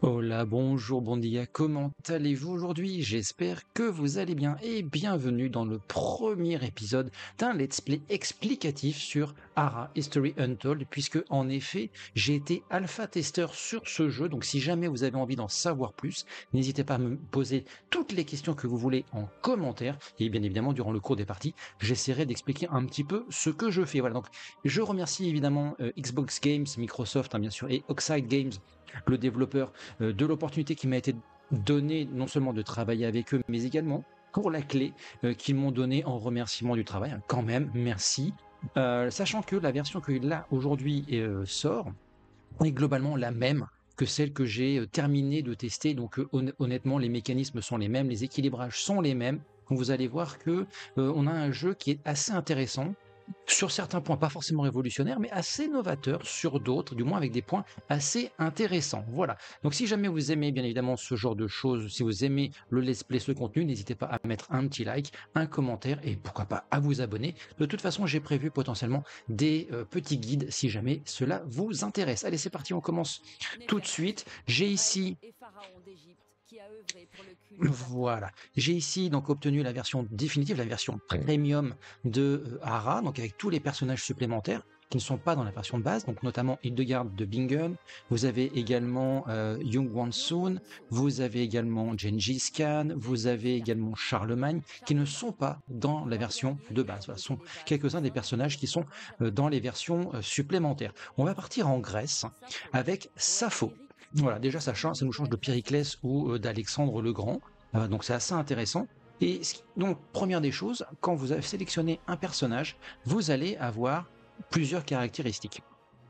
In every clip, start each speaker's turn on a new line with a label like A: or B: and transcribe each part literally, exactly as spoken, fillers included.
A: Hola, bonjour, bon dia, comment allez-vous aujourd'hui? J'espère que vous allez bien et bienvenue dans le premier épisode d'un let's play explicatif sur Ara History Untold, puisque en effet j'ai été alpha testeur sur ce jeu, donc si jamais vous avez envie d'en savoir plus, n'hésitez pas à me poser toutes les questions que vous voulez en commentaire, et bien évidemment durant le cours des parties, j'essaierai d'expliquer un petit peu ce que je fais. Voilà, donc je remercie évidemment euh, Xbox Games, Microsoft hein, bien sûr, et Oxide Games, le développeur euh, de l'opportunité qui m'a été donnée non seulement de travailler avec eux, mais également pour la clé euh, qu'ils m'ont donnée en remerciement du travail. Quand même, merci. Euh, sachant que la version que là aujourd'hui euh, sort est globalement la même que celle que j'ai euh, terminé de tester. Donc euh, hon honnêtement, les mécanismes sont les mêmes, les équilibrages sont les mêmes. Donc vous allez voir que euh, on a un jeu qui est assez intéressant sur certains points, pas forcément révolutionnaire, mais assez novateur sur d'autres, du moins avec des points assez intéressants. Voilà. Donc si jamais vous aimez bien évidemment ce genre de choses, si vous aimez le let's play, ce contenu, n'hésitez pas à mettre un petit like, un commentaire et pourquoi pas à vous abonner. De toute façon, j'ai prévu potentiellement des euh, petits guides si jamais cela vous intéresse. Allez, c'est parti, on commence tout de suite. J'ai ici voilà. J'ai ici donc obtenu la version définitive, la version premium de euh, Ara, donc avec tous les personnages supplémentaires qui ne sont pas dans la version de base, donc notamment Hildegard de Bingen, vous avez également euh, Young Won-soon, vous avez également Gengis Khan, vous avez également Charlemagne, qui ne sont pas dans la version de base. Voilà, ce sont quelques-uns des personnages qui sont euh, dans les versions euh, supplémentaires. On va partir en Grèce avec Sappho. Voilà, déjà ça, change, ça nous change de Périclès ou euh, d'Alexandre le Grand. Euh, donc c'est assez intéressant. Et donc, première des choses, quand vous avez sélectionné un personnage, vous allez avoir plusieurs caractéristiques.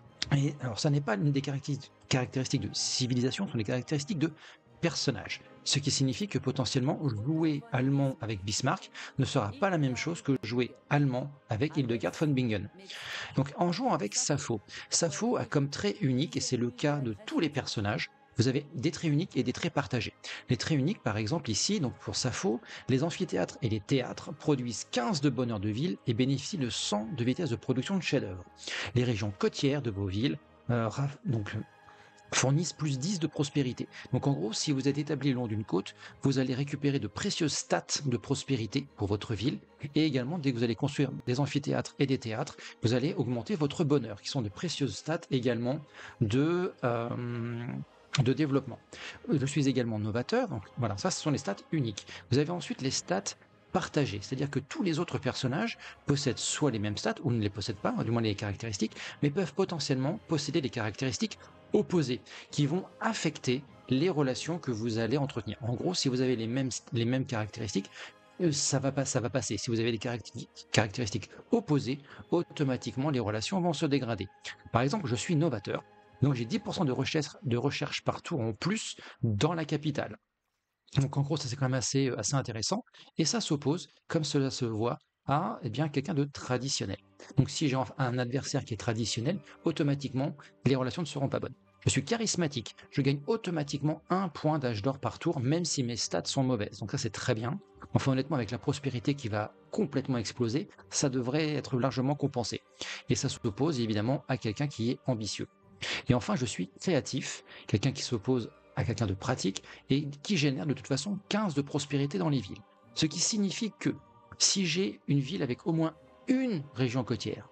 A: Et alors, ça n'est pas une des caractéristiques de civilisation, ce sont des caractéristiques de personnage. Ce qui signifie que potentiellement, jouer allemand avec Bismarck ne sera pas la même chose que jouer allemand avec Hildegard von Bingen. Donc, en jouant avec Sappho, Sappho a comme trait unique, et c'est le cas de tous les personnages, vous avez des traits uniques et des traits partagés. Les traits uniques, par exemple, ici, donc pour Sappho, les amphithéâtres et les théâtres produisent quinze de bonheur de ville et bénéficient de cent de vitesse de production de chefs-d'œuvre. Les régions côtières de vos villes euh, donc, fournissent plus dix de prospérité. Donc en gros, si vous êtes établi le long d'une côte, vous allez récupérer de précieuses stats de prospérité pour votre ville, et également, dès que vous allez construire des amphithéâtres et des théâtres, vous allez augmenter votre bonheur, qui sont de précieuses stats également de... Euh, de développement. Je suis également novateur, donc voilà, ça ce sont les stats uniques. Vous avez ensuite les stats partagées, c'est-à-dire que tous les autres personnages possèdent soit les mêmes stats, ou ne les possèdent pas, du moins les caractéristiques, mais peuvent potentiellement posséder des caractéristiques opposées, qui vont affecter les relations que vous allez entretenir. En gros, si vous avez les mêmes, les mêmes caractéristiques, euh, ça va, pas, ça va passer. Si vous avez des caractéristiques opposées, automatiquement les relations vont se dégrader. Par exemple, je suis novateur, donc j'ai dix pour cent de recherche, de recherche par tour en plus dans la capitale. Donc en gros, ça c'est quand même assez, euh, assez intéressant. Et ça s'oppose, comme cela se voit, à eh bien, quelqu'un de traditionnel. Donc si j'ai un adversaire qui est traditionnel, automatiquement, les relations ne seront pas bonnes. Je suis charismatique, je gagne automatiquement un point d'âge d'or par tour, même si mes stats sont mauvaises. Donc ça c'est très bien. Enfin honnêtement, avec la prospérité qui va complètement exploser, ça devrait être largement compensé. Et ça s'oppose évidemment à quelqu'un qui est ambitieux. Et enfin, je suis créatif, quelqu'un qui s'oppose à quelqu'un de pratique et qui génère de toute façon quinze de prospérité dans les villes. Ce qui signifie que si j'ai une ville avec au moins une région côtière,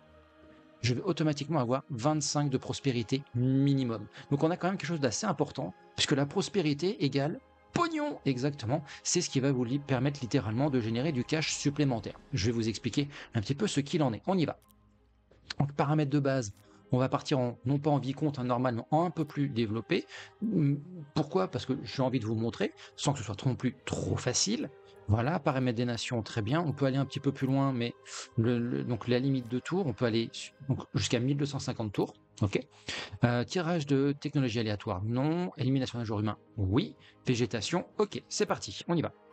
A: je vais automatiquement avoir vingt-cinq de prospérité minimum. Donc on a quand même quelque chose d'assez important, puisque la prospérité égale pognon, exactement, c'est ce qui va vous permettre littéralement de générer du cash supplémentaire. Je vais vous expliquer un petit peu ce qu'il en est. On y va. Donc paramètres de base, on va partir en, non pas en vicomte, hein, normalement en un peu plus développé. Pourquoi? Parce que j'ai envie de vous montrer, sans que ce soit non plus trop facile. Voilà, paramètres des nations, très bien. On peut aller un petit peu plus loin, mais le, le, donc la limite de tours, on peut aller jusqu'à mille deux cent cinquante tours. Ok. Euh, tirage de technologie aléatoire, non. Élimination d'un joueur humain, oui. Végétation, ok. C'est parti, on y va.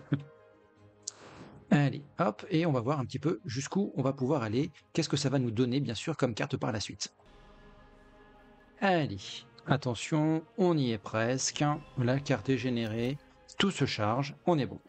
A: Allez, hop, et on va voir un petit peu jusqu'où on va pouvoir aller. Qu'est-ce que ça va nous donner, bien sûr, comme carte par la suite. Allez, attention, on y est presque. La carte est générée, tout se charge, on est bon.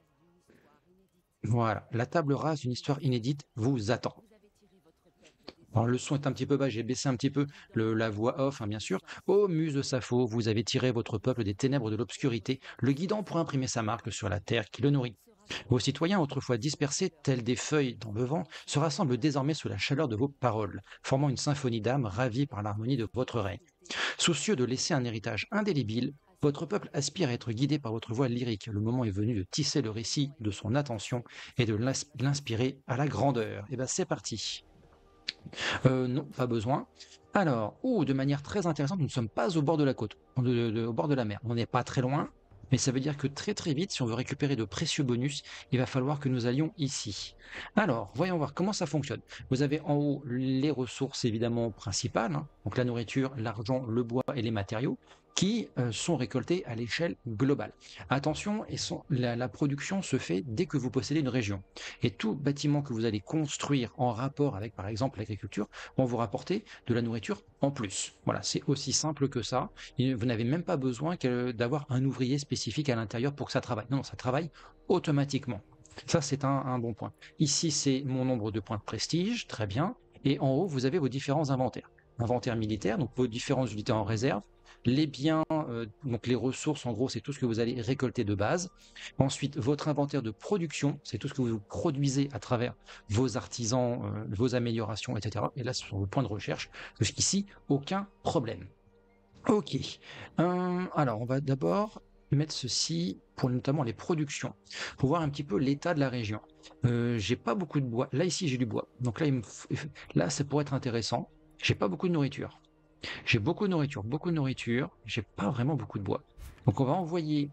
A: Voilà, la table rase d'une histoire inédite vous attend. Alors le son est un petit peu bas, j'ai baissé un petit peu le- la voix off, hein, bien sûr. Ô muse de Sappho, vous avez tiré votre peuple des ténèbres de l'obscurité, le guidant pour imprimer sa marque sur la terre qui le nourrit. Vos citoyens, autrefois dispersés tels des feuilles dans le vent, se rassemblent désormais sous la chaleur de vos paroles, formant une symphonie d'âme ravie par l'harmonie de votre règne. Soucieux de laisser un héritage indélébile, votre peuple aspire à être guidé par votre voix lyrique. Le moment est venu de tisser le récit de son attention et de l'ins- l'inspirer à la grandeur. Et bien c'est parti. Euh, non, pas besoin. Alors, ou de manière très intéressante, nous ne sommes pas au bord de la côte, de- de- de- au bord de la mer. On n'est pas très loin, mais ça veut dire que très très vite, si on veut récupérer de précieux bonus, il va falloir que nous allions ici. Alors, voyons voir comment ça fonctionne. Vous avez en haut les ressources évidemment principales, hein, donc la nourriture, l'argent, le bois et les matériaux, qui euh, sont récoltés à l'échelle globale. Attention, et sont- la, la production se fait dès que vous possédez une région. Et tout bâtiment que vous allez construire en rapport avec, par exemple, l'agriculture, vont vous rapporter de la nourriture en plus. Voilà, c'est aussi simple que ça. Et vous n'avez même pas besoin que- d'avoir un ouvrier spécifique à l'intérieur pour que ça travaille. Non, non, ça travaille automatiquement. Ça, c'est un, un bon point. Ici, c'est mon nombre de points de prestige, très bien. Et en haut, vous avez vos différents inventaires. Inventaire militaire, donc vos différentes unités en réserve. Les biens, euh, donc les ressources, en gros, c'est tout ce que vous allez récolter de base. Ensuite, votre inventaire de production, c'est tout ce que vous produisez à travers vos artisans, euh, vos améliorations, et cetera. Et là, ce sont vos points de recherche. Jusqu'ici, aucun problème. Ok. Euh, alors, on va d'abord mettre ceci pour notamment les productions, pour voir un petit peu l'état de la région. Euh, j'ai pas beaucoup de bois. Là, ici, j'ai du bois. Donc là, il me f- là, ça pourrait être intéressant. J'ai pas beaucoup de nourriture. J'ai beaucoup de nourriture, beaucoup de nourriture. J'ai pas vraiment beaucoup de bois. Donc, on va envoyer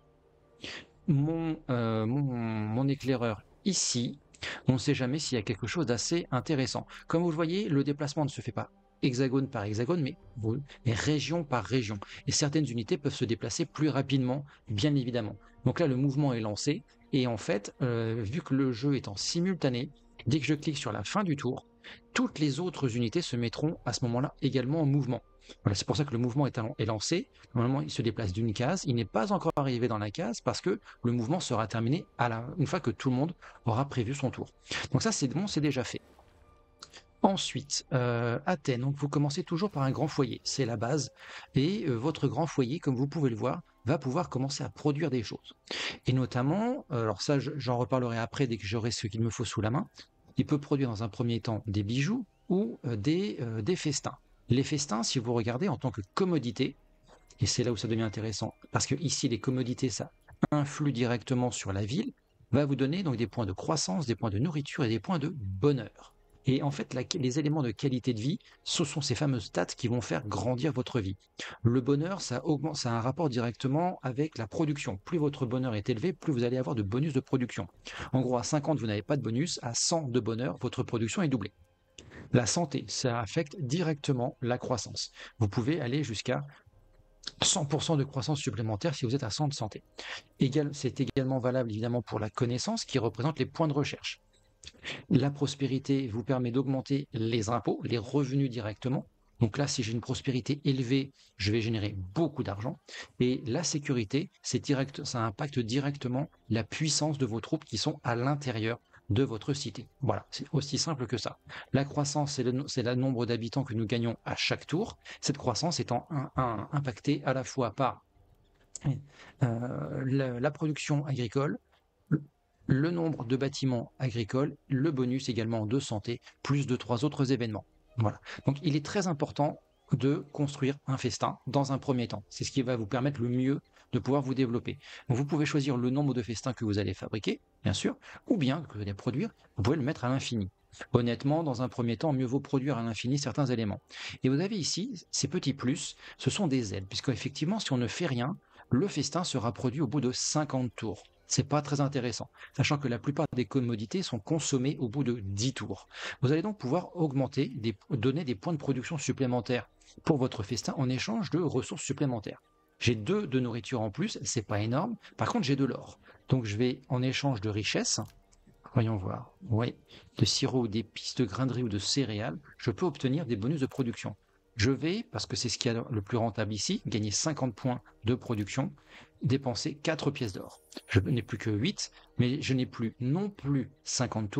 A: mon, euh, mon, mon éclaireur ici. On ne sait jamais s'il y a quelque chose d'assez intéressant. Comme vous le voyez, le déplacement ne se fait pas hexagone par hexagone, mais, mais région par région. Et certaines unités peuvent se déplacer plus rapidement, bien évidemment. Donc là, le mouvement est lancé. Et en fait, euh, vu que le jeu est en simultané, dès que je clique sur la fin du tour, toutes les autres unités se mettront à ce moment-là également en mouvement. Voilà, c'est pour ça que le mouvement est, est lancé. Normalement, il se déplace d'une case. Il n'est pas encore arrivé dans la case parce que le mouvement sera terminé à la, une fois que tout le monde aura prévu son tour. Donc ça, c'est bon, c'est déjà fait. Ensuite, euh, Athènes, donc vous commencez toujours par un grand foyer, c'est la base, et euh, votre grand foyer, comme vous pouvez le voir, va pouvoir commencer à produire des choses. Et notamment, euh, alors ça j'en reparlerai après dès que j'aurai ce qu'il me faut sous la main, il peut produire dans un premier temps des bijoux ou euh, des, euh, des festins. Les festins, si vous regardez en tant que commodité, et c'est là où ça devient intéressant, parce que ici les commodités, ça influe directement sur la ville, va vous donner donc des points de croissance, des points de nourriture et des points de bonheur. Et en fait, la, les éléments de qualité de vie, ce sont ces fameuses stats qui vont faire grandir votre vie. Le bonheur, ça, augmente, ça a un rapport directement avec la production. Plus votre bonheur est élevé, plus vous allez avoir de bonus de production. En gros, à cinquante, vous n'avez pas de bonus. À cent de bonheur, votre production est doublée. La santé, ça affecte directement la croissance. Vous pouvez aller jusqu'à cent pour cent de croissance supplémentaire si vous êtes à cent de santé. C'est également valable évidemment pour la connaissance qui représente les points de recherche. La prospérité vous permet d'augmenter les impôts, les revenus directement. Donc là, si j'ai une prospérité élevée, je vais générer beaucoup d'argent. Et la sécurité, c'est direct, ça impacte directement la puissance de vos troupes qui sont à l'intérieur de votre cité. Voilà, c'est aussi simple que ça. La croissance, c'est le, le, nombre d'habitants que nous gagnons à chaque tour. Cette croissance étant un, un, impactée à la fois par euh, la, la production agricole, le nombre de bâtiments agricoles, le bonus également de santé, plus de trois autres événements. Voilà. Donc il est très important de construire un festin dans un premier temps. C'est ce qui va vous permettre le mieux de pouvoir vous développer. Donc vous pouvez choisir le nombre de festins que vous allez fabriquer, bien sûr, ou bien que vous allez produire, vous pouvez le mettre à l'infini. Honnêtement, dans un premier temps, mieux vaut produire à l'infini certains éléments. Et vous avez ici, ces petits plus, ce sont des aides, puisque effectivement, si on ne fait rien, le festin sera produit au bout de cinquante tours. C'est pas très intéressant, sachant que la plupart des commodités sont consommées au bout de dix tours. Vous allez donc pouvoir augmenter, des, donner des points de production supplémentaires pour votre festin en échange de ressources supplémentaires. J'ai deux de nourriture en plus, c'est pas énorme. Par contre, j'ai de l'or. Donc je vais, en échange de richesse, voyons voir, oui, de sirop, d'épices, de graineries ou de céréales, je peux obtenir des bonus de production. Je vais, parce que c'est ce qui est le plus rentable ici, gagner cinquante points de production, dépenser quatre pièces d'or. Je n'ai plus que huit, mais je n'ai plus non plus cinquante tours,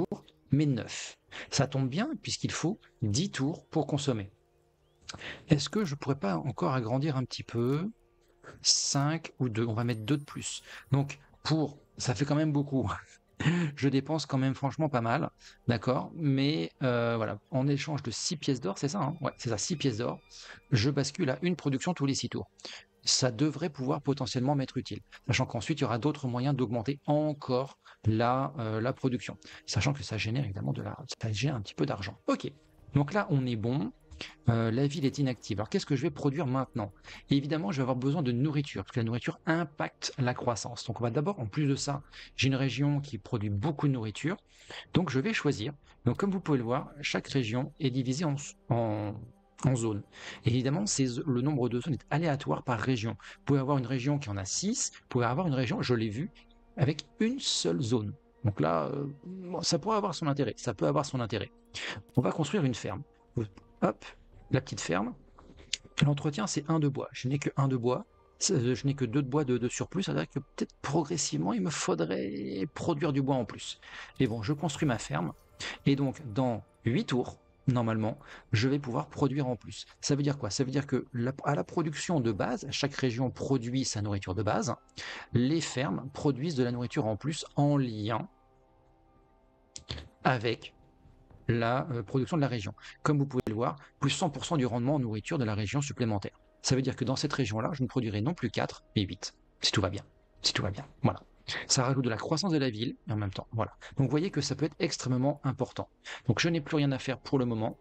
A: mais neuf. Ça tombe bien puisqu'il faut dix tours pour consommer. Est-ce que je pourrais pas encore agrandir un petit peu? cinq ou deux, on va mettre deux de plus. Donc pour, ça fait quand même beaucoup. Je dépense quand même franchement pas mal, d'accord? Mais euh, voilà, en échange de six pièces d'or, c'est ça, hein? Ouais, c'est ça, six pièces d'or, je bascule à une production tous les six tours. Ça devrait pouvoir potentiellement m'être utile, sachant qu'ensuite il y aura d'autres moyens d'augmenter encore la, euh, la production, sachant que ça génère évidemment de la, ça génère un petit peu d'argent. Ok, donc là on est bon. Euh, la ville est inactive. Alors qu'est-ce que je vais produire maintenant? Et évidemment, je vais avoir besoin de nourriture, parce que la nourriture impacte la croissance. Donc on va d'abord, en plus de ça, j'ai une région qui produit beaucoup de nourriture, donc je vais choisir. Donc comme vous pouvez le voir, chaque région est divisée en, en, en zones. Et évidemment, c'est, le nombre de zones est aléatoire par région. Vous pouvez avoir une région qui en a six, vous pouvez avoir une région, je l'ai vu, avec une seule zone. Donc là, euh, bon, ça pourrait avoir son intérêt, ça peut avoir son intérêt. On va construire une ferme. Hop, la petite ferme. L'entretien, c'est un de bois. Je n'ai que un de bois. Je n'ai que deux de bois de, de surplus. Ça veut dire que peut-être progressivement, il me faudrait produire du bois en plus. Mais bon, je construis ma ferme. Et donc, dans huit tours, normalement, je vais pouvoir produire en plus. Ça veut dire quoi? Ça veut dire que la, à la production de base, chaque région produit sa nourriture de base. Les fermes produisent de la nourriture en plus en lien avec la euh, production de la région. Comme vous pouvez le voir, plus cent pour cent du rendement en nourriture de la région supplémentaire. Ça veut dire que dans cette région-là, je ne produirai non plus quatre, mais huit, si tout va bien. Si tout va bien, voilà. Ça rajoute de la croissance de la ville, et en même temps, voilà. Donc vous voyez que ça peut être extrêmement important. Donc je n'ai plus rien à faire pour le moment.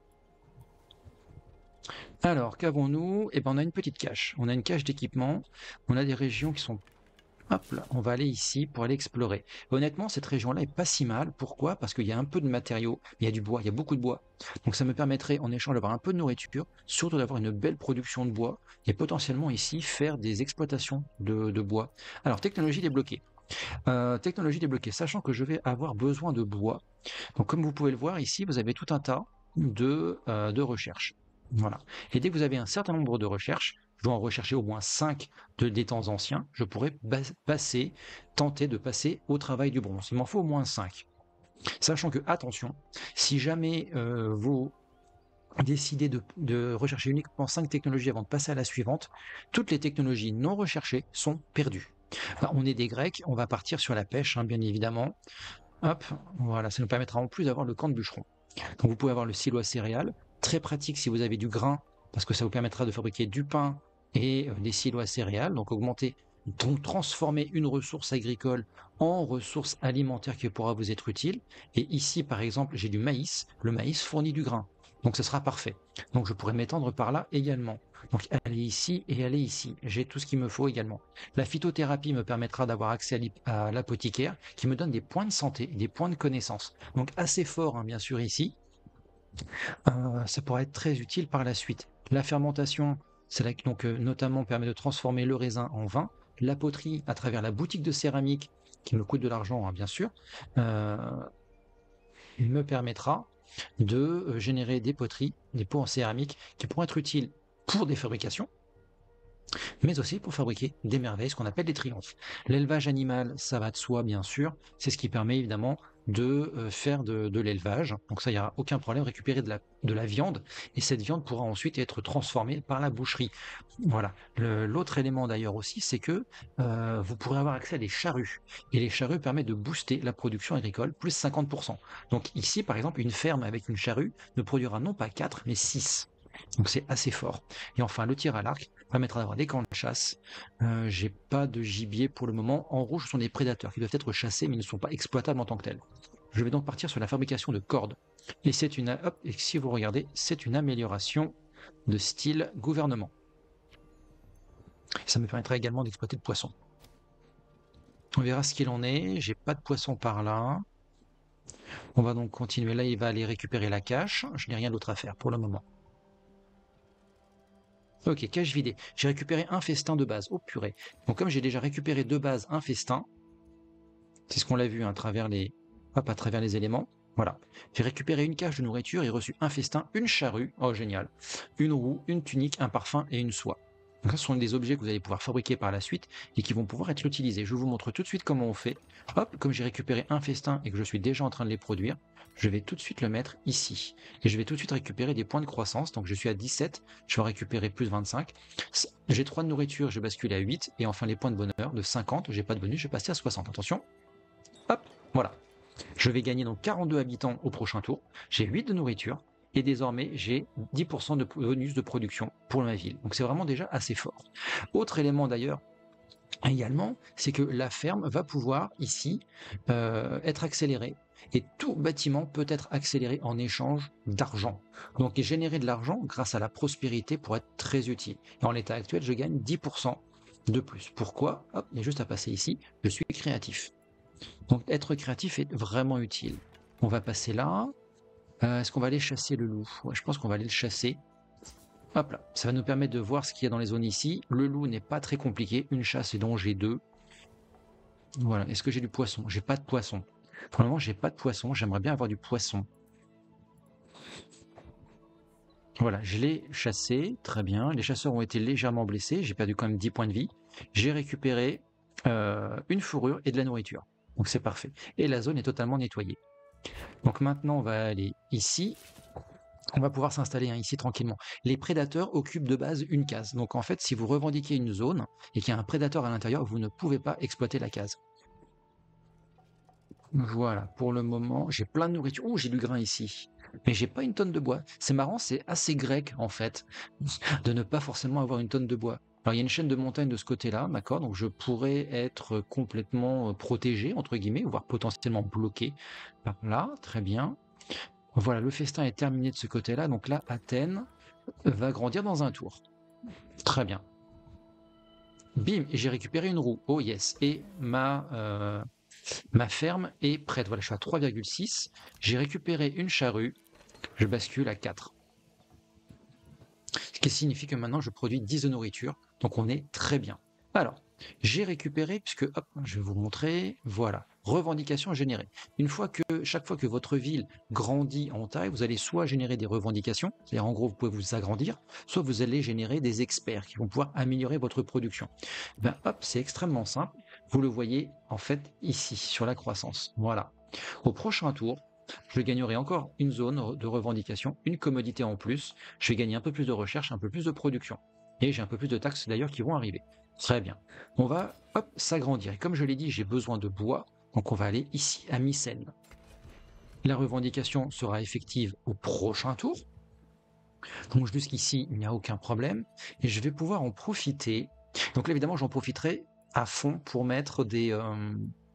A: Alors, qu'avons-nous? Eh ben, on a une petite cache. On a une cache d'équipement. On a des régions qui sont... Hop là, on va aller ici pour aller explorer. Honnêtement, cette région-là est pas si mal. Pourquoi? Parce qu'il y a un peu de matériaux, il y a du bois, il y a beaucoup de bois. Donc ça me permettrait en échange d'avoir un peu de nourriture, surtout d'avoir une belle production de bois, et potentiellement ici faire des exploitations de, de bois. Alors, technologie débloquée. Euh, technologie débloquée, sachant que je vais avoir besoin de bois. Donc comme vous pouvez le voir ici, vous avez tout un tas de, euh, de recherches. Voilà. Et dès que vous avez un certain nombre de recherches, je dois en rechercher au moins cinq de, des temps anciens, je pourrais passer, tenter de passer au travail du bronze. Il m'en faut au moins cinq. Sachant que, attention, si jamais euh, vous décidez de, de rechercher uniquement cinq technologies avant de passer à la suivante, toutes les technologies non recherchées sont perdues. Enfin, on est des Grecs, on va partir sur la pêche, hein, bien évidemment. Hop, voilà, ça nous permettra en plus d'avoir le camp de bûcheron. Donc vous pouvez avoir le silo à céréales, très pratique si vous avez du grain, parce que ça vous permettra de fabriquer du pain et euh, des silos à céréales, donc augmenter, donc transformer une ressource agricole en ressource alimentaire qui pourra vous être utile. Et ici, par exemple, j'ai du maïs, le maïs fournit du grain, donc ce sera parfait. Donc je pourrais m'étendre par là également. Donc aller ici et aller ici, j'ai tout ce qu'il me faut également. La phytothérapie me permettra d'avoir accès à l'apothicaire qui me donne des points de santé, des points de connaissance. Donc assez fort, hein, bien sûr, ici. Euh, ça pourra être très utile par la suite. La fermentation, c'est là, donc, euh, notamment permet de transformer le raisin en vin. La poterie, à travers la boutique de céramique, qui me coûte de l'argent, hein, bien sûr, euh, me permettra de euh, générer des poteries, des pots en céramique, qui pourront être utiles pour des fabrications, mais aussi pour fabriquer des merveilles, ce qu'on appelle des triomphes. L'élevage animal, ça va de soi, bien sûr, c'est ce qui permet évidemment de euh, faire de, de l'élevage. Donc ça, il n'y aura aucun problème, récupérer de la, de la viande, et cette viande pourra ensuite être transformée par la boucherie. Voilà. L'autre élément d'ailleurs aussi, c'est que euh, vous pourrez avoir accès à des charrues, et les charrues permettent de booster la production agricole, plus cinquante pour cent. Donc ici, par exemple, une ferme avec une charrue ne produira non pas quatre, mais six. Donc c'est assez fort. Et enfin, le tir à l'arc permettra d'avoir des camps de chasse. Euh, j'ai pas de gibier pour le moment. En rouge, ce sont des prédateurs qui doivent être chassés, mais ne sont pas exploitables en tant que tels. Je vais donc partir sur la fabrication de cordes. Et c'est une, hop, et si vous regardez, c'est une amélioration de style gouvernement. Ça me permettra également d'exploiter de poissons. On verra ce qu'il en est. J'ai pas de poisson par là. On va donc continuer. Là, il va aller récupérer la cache. Je n'ai rien d'autre à faire pour le moment. Ok, cache vidée. J'ai récupéré un festin de base. Oh purée. Donc comme j'ai déjà récupéré de base un festin, c'est ce qu'on l'a vu hein, à travers les, hop, à travers les éléments. Voilà. J'ai récupéré une cache de nourriture et reçu un festin, une charrue. Oh génial. Une roue, une tunique, un parfum et une soie. Donc ça, ce sont des objets que vous allez pouvoir fabriquer par la suite et qui vont pouvoir être utilisés. Je vous montre tout de suite comment on fait. Hop, comme j'ai récupéré un festin et que je suis déjà en train de les produire, je vais tout de suite le mettre ici. Et je vais tout de suite récupérer des points de croissance. Donc je suis à dix-sept, je vais en récupérer plus vingt-cinq. J'ai trois de nourriture, je bascule à huit. Et enfin les points de bonheur de cinquante, j'ai pas de bonus, je vais passer à soixante. Attention. Hop, voilà. Je vais gagner donc quarante-deux habitants au prochain tour. J'ai huit de nourriture. Et désormais, j'ai dix pour cent de bonus de production pour ma ville. Donc c'est vraiment déjà assez fort. Autre élément d'ailleurs, également, c'est que la ferme va pouvoir ici euh, être accélérée. Et tout bâtiment peut être accéléré en échange d'argent. Donc générer de l'argent grâce à la prospérité pourrait être très utile. Et en l'état actuel, je gagne dix pour cent de plus. Pourquoi? Hop, il y a juste à passer ici, je suis créatif. Donc être créatif est vraiment utile. On va passer là. Euh, Est-ce qu'on va aller chasser le loup? Ouais, je pense qu'on va aller le chasser. Hop là, ça va nous permettre de voir ce qu'il y a dans les zones ici. Le loup n'est pas très compliqué, une chasse et donc j'ai deux. Voilà, est-ce que j'ai du poisson? J'ai pas de poisson. Pour le moment, j'ai pas de poisson, j'aimerais bien avoir du poisson. Voilà, je l'ai chassé, très bien. Les chasseurs ont été légèrement blessés, j'ai perdu quand même dix points de vie. J'ai récupéré euh, une fourrure et de la nourriture. Donc c'est parfait. Et la zone est totalement nettoyée. Donc maintenant, on va aller ici. On va pouvoir s'installer hein, ici tranquillement. Les prédateurs occupent de base une case. Donc en fait, si vous revendiquez une zone et qu'il y a un prédateur à l'intérieur, vous ne pouvez pas exploiter la case. Voilà, pour le moment, j'ai plein de nourriture. Oh, j'ai du grain ici. Mais j'ai pas une tonne de bois. C'est marrant, c'est assez grec en fait, de ne pas forcément avoir une tonne de bois. Alors il y a une chaîne de montagne de ce côté-là, d'accord, donc je pourrais être complètement protégé, entre guillemets, voire potentiellement bloqué par là, très bien. Voilà, le festin est terminé de ce côté-là, donc là, Athènes va grandir dans un tour. Très bien. Bim, et j'ai récupéré une roue. Oh yes, et ma, euh, ma ferme est prête. Voilà, je suis à trois virgule six. J'ai récupéré une charrue, je bascule à quatre. Ce qui signifie que maintenant je produis dix de nourriture, donc on est très bien. Alors, j'ai récupéré, puisque, hop, je vais vous montrer, voilà, revendication générée. Une fois que, chaque fois que votre ville grandit en taille, vous allez soit générer des revendications, c'est-à-dire en gros vous pouvez vous agrandir, soit vous allez générer des experts qui vont pouvoir améliorer votre production. Ben hop, c'est extrêmement simple, vous le voyez en fait ici, sur la croissance, voilà. Au prochain tour, je gagnerai encore une zone de revendication, une commodité en plus, je vais gagner un peu plus de recherche, un peu plus de production. Et j'ai un peu plus de taxes d'ailleurs qui vont arriver. Très bien. On va hop s'agrandir. Et comme je l'ai dit, j'ai besoin de bois, donc on va aller ici à Mycène. La revendication sera effective au prochain tour. Donc jusqu'ici, il n'y a aucun problème. Et je vais pouvoir en profiter. Donc là, évidemment, j'en profiterai à fond pour mettre des... Euh,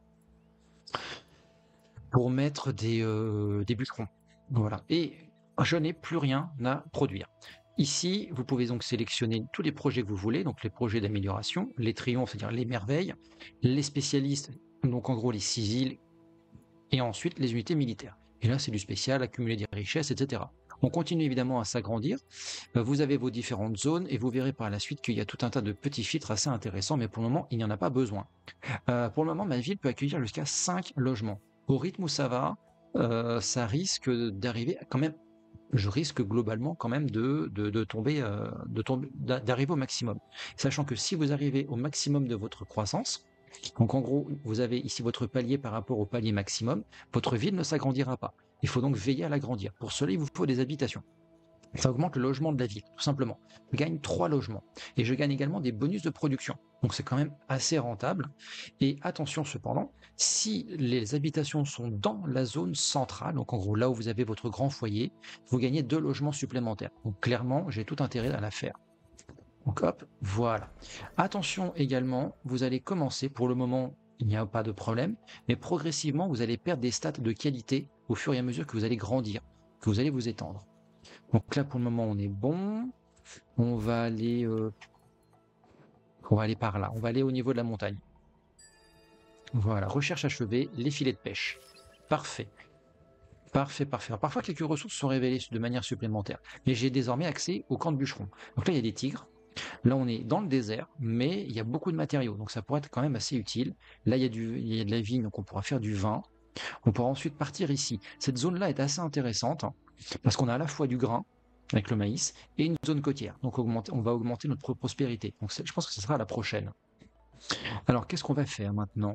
A: pour mettre des, euh, des bûcherons. Voilà. Et je n'ai plus rien à produire. Ici, vous pouvez donc sélectionner tous les projets que vous voulez, donc les projets d'amélioration, les triomphes, c'est-à-dire les merveilles, les spécialistes, donc en gros les civils, et ensuite les unités militaires. Et là, c'est du spécial, accumuler des richesses, et cetera. On continue évidemment à s'agrandir. Vous avez vos différentes zones et vous verrez par la suite qu'il y a tout un tas de petits filtres assez intéressants, mais pour le moment, il n'y en a pas besoin. Euh, pour le moment, ma ville peut accueillir jusqu'à cinq logements. Au rythme où ça va, euh, ça risque d'arriver quand même, je risque globalement quand même de, de, de tomber, euh, de tomber, d'arriver au maximum. Sachant que si vous arrivez au maximum de votre croissance, donc en gros, vous avez ici votre palier par rapport au palier maximum, votre ville ne s'agrandira pas. Il faut donc veiller à l'agrandir. Pour cela, il vous faut des habitations. Ça augmente le logement de la ville, tout simplement. Je gagne trois logements. Et je gagne également des bonus de production. Donc c'est quand même assez rentable. Et attention cependant, si les habitations sont dans la zone centrale, donc en gros là où vous avez votre grand foyer, vous gagnez deux logements supplémentaires. Donc clairement, j'ai tout intérêt à la faire. Donc hop, voilà. Attention également, vous allez commencer, pour le moment, il n'y a pas de problème, mais progressivement, vous allez perdre des stats de qualité au fur et à mesure que vous allez grandir, que vous allez vous étendre. Donc là, pour le moment, on est bon. On va aller, euh, on va aller par là. On va aller au niveau de la montagne. Voilà, recherche achevée, les filets de pêche. Parfait. Parfait, parfait. Alors, parfois, quelques ressources sont révélées de manière supplémentaire. Mais j'ai désormais accès au camp de bûcherons. Donc là, il y a des tigres. Là, on est dans le désert, mais il y a beaucoup de matériaux. Donc ça pourrait être quand même assez utile. Là, il y a, du, il y a de la vigne, donc on pourra faire du vin. On pourra ensuite partir ici. Cette zone-là est assez intéressante, hein, parce qu'on a à la fois du grain, avec le maïs, et une zone côtière. Donc augmenter, on va augmenter notre prospérité. Donc je pense que ce sera la prochaine. Alors qu'est-ce qu'on va faire maintenant?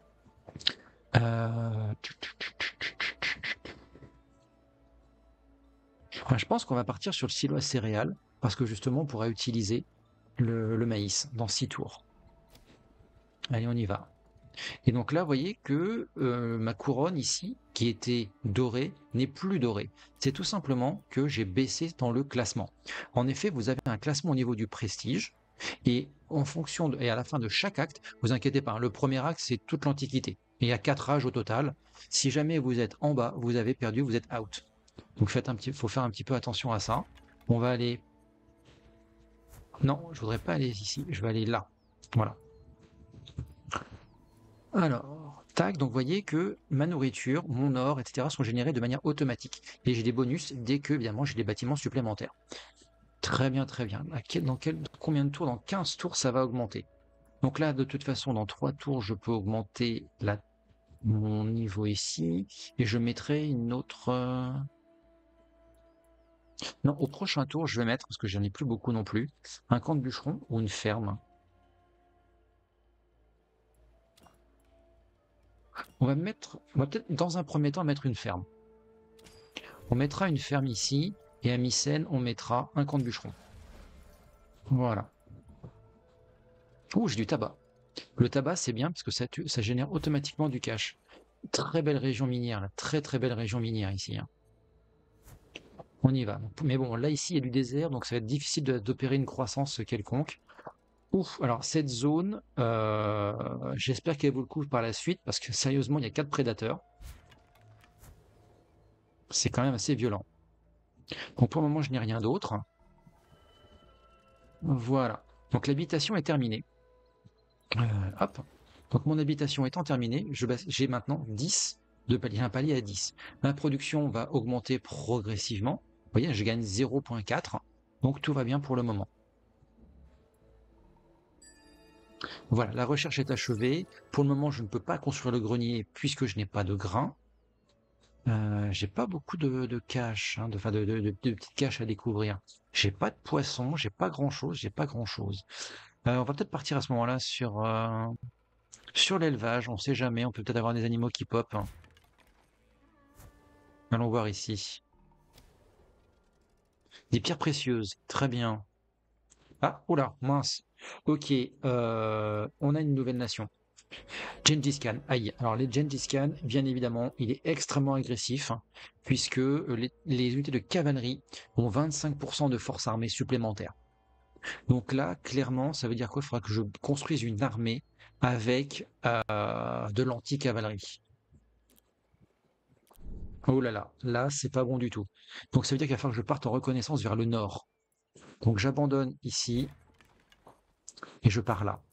A: euh... Je pense qu'on va partir sur le silo à céréales, parce que justement on pourra utiliser le, le maïs dans six tours. Allez, on y va. Et donc là, vous voyez que euh, ma couronne ici, qui était dorée, n'est plus dorée. C'est tout simplement que j'ai baissé dans le classement. En effet, vous avez un classement au niveau du prestige, et en fonction de, et à la fin de chaque acte, vous inquiétez pas, hein, le premier acte, c'est toute l'Antiquité. Il y a quatre âges au total. Si jamais vous êtes en bas, vous avez perdu, vous êtes out. Donc faites un petit, faut faire un petit peu attention à ça. On va aller... Non, je voudrais pas aller ici, je vais aller là. Voilà. Alors, tac, donc vous voyez que ma nourriture, mon or, et cetera sont générés de manière automatique. Et j'ai des bonus dès que, évidemment, j'ai des bâtiments supplémentaires. Très bien, très bien. À quel, dans quel, combien de tours? Dans quinze tours, ça va augmenter. Donc là, de toute façon, dans trois tours, je peux augmenter la, mon niveau ici. Et je mettrai une autre... euh, Non, au prochain tour, je vais mettre, parce que j'en ai plus beaucoup non plus, un camp de bûcheron ou une ferme. On va mettre, on va peut-être dans un premier temps mettre une ferme. On mettra une ferme ici, et à Mycène, on mettra un camp de bûcheron. Voilà. Ouh, j'ai du tabac. Le tabac, c'est bien parce que ça, ça génère automatiquement du cash. Très belle région minière, là. Très très belle région minière ici. Hein. On y va. Mais bon, là ici, il y a du désert, donc ça va être difficile d'opérer une croissance quelconque. Ouf, alors cette zone, euh, j'espère qu'elle vaut le coup par la suite, parce que sérieusement, il y a quatre prédateurs. C'est quand même assez violent. Donc pour le moment, je n'ai rien d'autre. Voilà. Donc l'habitation est terminée. Euh, hop. Donc mon habitation étant terminée, j'ai maintenant dix de paliers, un palier à dix. Ma production va augmenter progressivement. Vous voyez, je gagne zéro virgule quatre. Donc tout va bien pour le moment. Voilà, la recherche est achevée. Pour le moment, je ne peux pas construire le grenier puisque je n'ai pas de grains. Euh, j'ai pas beaucoup de, de caches, hein, de, enfin de, de, de, de petites caches à découvrir. J'ai pas de poissons, j'ai pas grand chose, j'ai pas grand chose. Euh, on va peut-être partir à ce moment-là sur, euh, sur l'élevage, on sait jamais, on peut peut-être avoir des animaux qui pop. Hein. Allons voir ici. Des pierres précieuses, très bien. Ah, oula, mince. Ok, euh, on a une nouvelle nation. Gengis Khan, aïe. Alors les Gengis Khan, bien évidemment, il est extrêmement agressif, hein, puisque les, les unités de cavalerie ont vingt-cinq pour cent de force armée supplémentaire. Donc là, clairement, ça veut dire quoi? Il faudra que je construise une armée avec euh, de l'anti-cavalerie. Oh là là, là, c'est pas bon du tout. Donc ça veut dire qu'il va falloir que je parte en reconnaissance vers le nord. Donc j'abandonne ici et je pars là.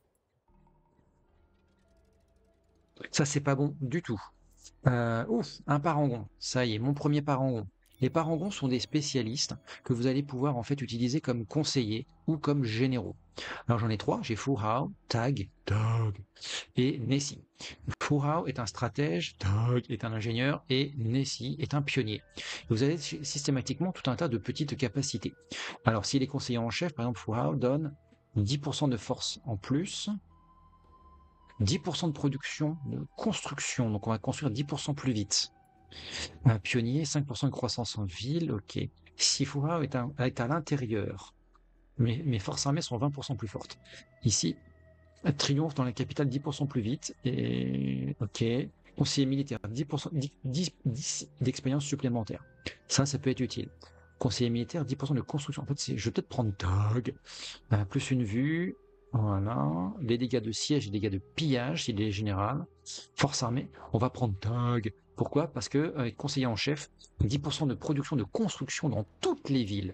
A: Ça, c'est pas bon du tout. Euh, ouf, un parangon. Ça y est, mon premier parangon. Les parangons sont des spécialistes que vous allez pouvoir en fait utiliser comme conseillers ou comme généraux. Alors j'en ai trois, j'ai Fu Hao, Tag, Tag et Nessie. Fu Hao est un stratège, Tag est un ingénieur et Nessie est un pionnier. Vous avez systématiquement tout un tas de petites capacités. Alors s'il est conseiller en chef, par exemple Fu Hao donne dix pour cent de force en plus, dix pour cent de production, de construction, donc on va construire dix pour cent plus vite. Un pionnier, cinq pour cent de croissance en ville, ok. Sifuha est, un, est à l'intérieur. Mes, mes forces armées sont vingt pour cent plus fortes. Ici, triomphe dans la capitale dix pour cent plus vite. Et ok. Conseiller militaire, dix pour cent, dix, dix, dix d'expérience supplémentaire. Ça, ça peut être utile. Conseiller militaire, dix pour cent de construction. En fait, je vais peut-être prendre Dog. Euh, plus une vue. Voilà. Les dégâts de siège et les dégâts de pillage, s'il est général. Force armée, on va prendre Dog. Pourquoi? Parce que, avec conseiller en chef, dix pour cent de production de construction dans toutes les villes.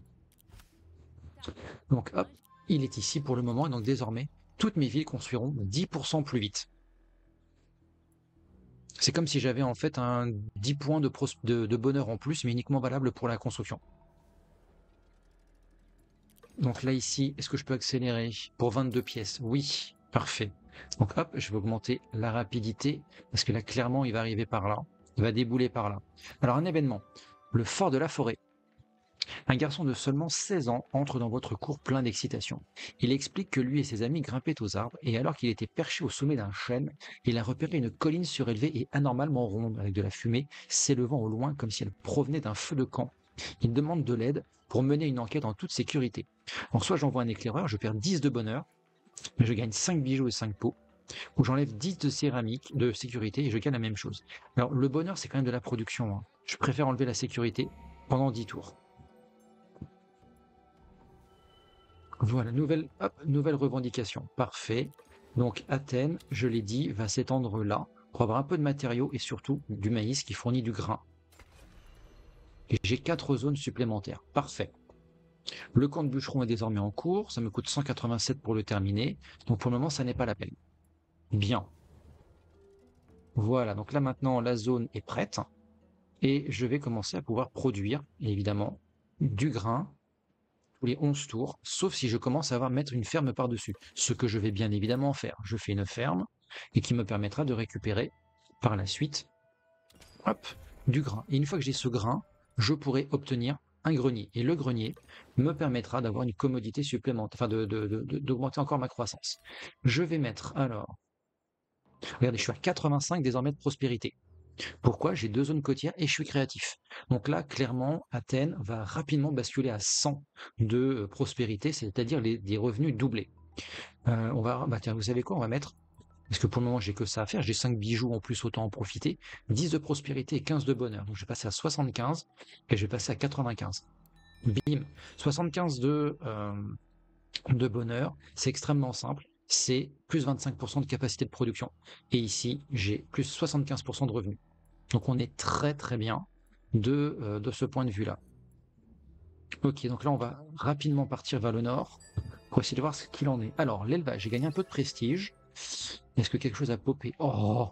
A: Donc hop, il est ici pour le moment, et donc désormais, toutes mes villes construiront dix pour cent plus vite. C'est comme si j'avais en fait un dix points de, de, de bonheur en plus, mais uniquement valable pour la construction. Donc là ici, est-ce que je peux accélérer pour vingt-deux pièces? Oui, parfait. Donc hop, je vais augmenter la rapidité, parce que là clairement il va arriver par là, il va débouler par là. Alors un événement, le fort de la forêt. Un garçon de seulement seize ans entre dans votre cour plein d'excitation. Il explique que lui et ses amis grimpaient aux arbres et alors qu'il était perché au sommet d'un chêne, il a repéré une colline surélevée et anormalement ronde avec de la fumée s'élevant au loin comme si elle provenait d'un feu de camp. Il demande de l'aide pour mener une enquête en toute sécurité. Donc soit j'envoie un éclaireur, je perds dix de bonheur, mais je gagne cinq bijoux et cinq pots, ou j'enlève dix de céramique de sécurité et je gagne la même chose. Alors le bonheur c'est quand même de la production, hein. Je préfère enlever la sécurité pendant dix tours. Voilà, nouvelle, hop, nouvelle revendication. Parfait. Donc Athènes, je l'ai dit, va s'étendre là pour avoir un peu de matériaux et surtout du maïs qui fournit du grain. Et j'ai quatre zones supplémentaires. Parfait. Le camp de bûcheron est désormais en cours. Ça me coûte cent quatre-vingt-sept pour le terminer. Donc pour le moment, ça n'est pas la peine. Bien. Voilà, donc là maintenant, la zone est prête. Et je vais commencer à pouvoir produire, évidemment, du grain tous les onze tours, sauf si je commence à avoir mettre une ferme par-dessus. Ce que je vais bien évidemment faire. Je fais une ferme et qui me permettra de récupérer par la suite hop, du grain. Et une fois que j'ai ce grain, je pourrai obtenir un grenier. Et le grenier me permettra d'avoir une commodité supplémentaire, enfin de, de, de, de, d'augmenter encore ma croissance. Je vais mettre alors, regardez, je suis à quatre-vingt-cinq désormais de prospérité. Pourquoi? J'ai deux zones côtières et je suis créatif. Donc là, clairement, Athènes va rapidement basculer à cent de prospérité, c'est-à-dire les, des revenus doublés. Euh, on va, bah tiens, vous savez quoi? On va mettre, parce que pour le moment, j'ai que ça à faire. J'ai cinq bijoux en plus, autant en profiter. dix de prospérité et quinze de bonheur. Donc je vais passer à soixante-quinze et je vais passer à quatre-vingt-quinze. Bim! soixante-quinze de, euh, de bonheur, c'est extrêmement simple. C'est plus vingt-cinq pour cent de capacité de production. Et ici, j'ai plus soixante-quinze pour cent de revenus. Donc on est très très bien de, euh, de ce point de vue-là. Ok, donc là on va rapidement partir vers le nord pour essayer de voir ce qu'il en est. Alors, l'élevage, j'ai gagné un peu de prestige. Est-ce que quelque chose a popé? Oh,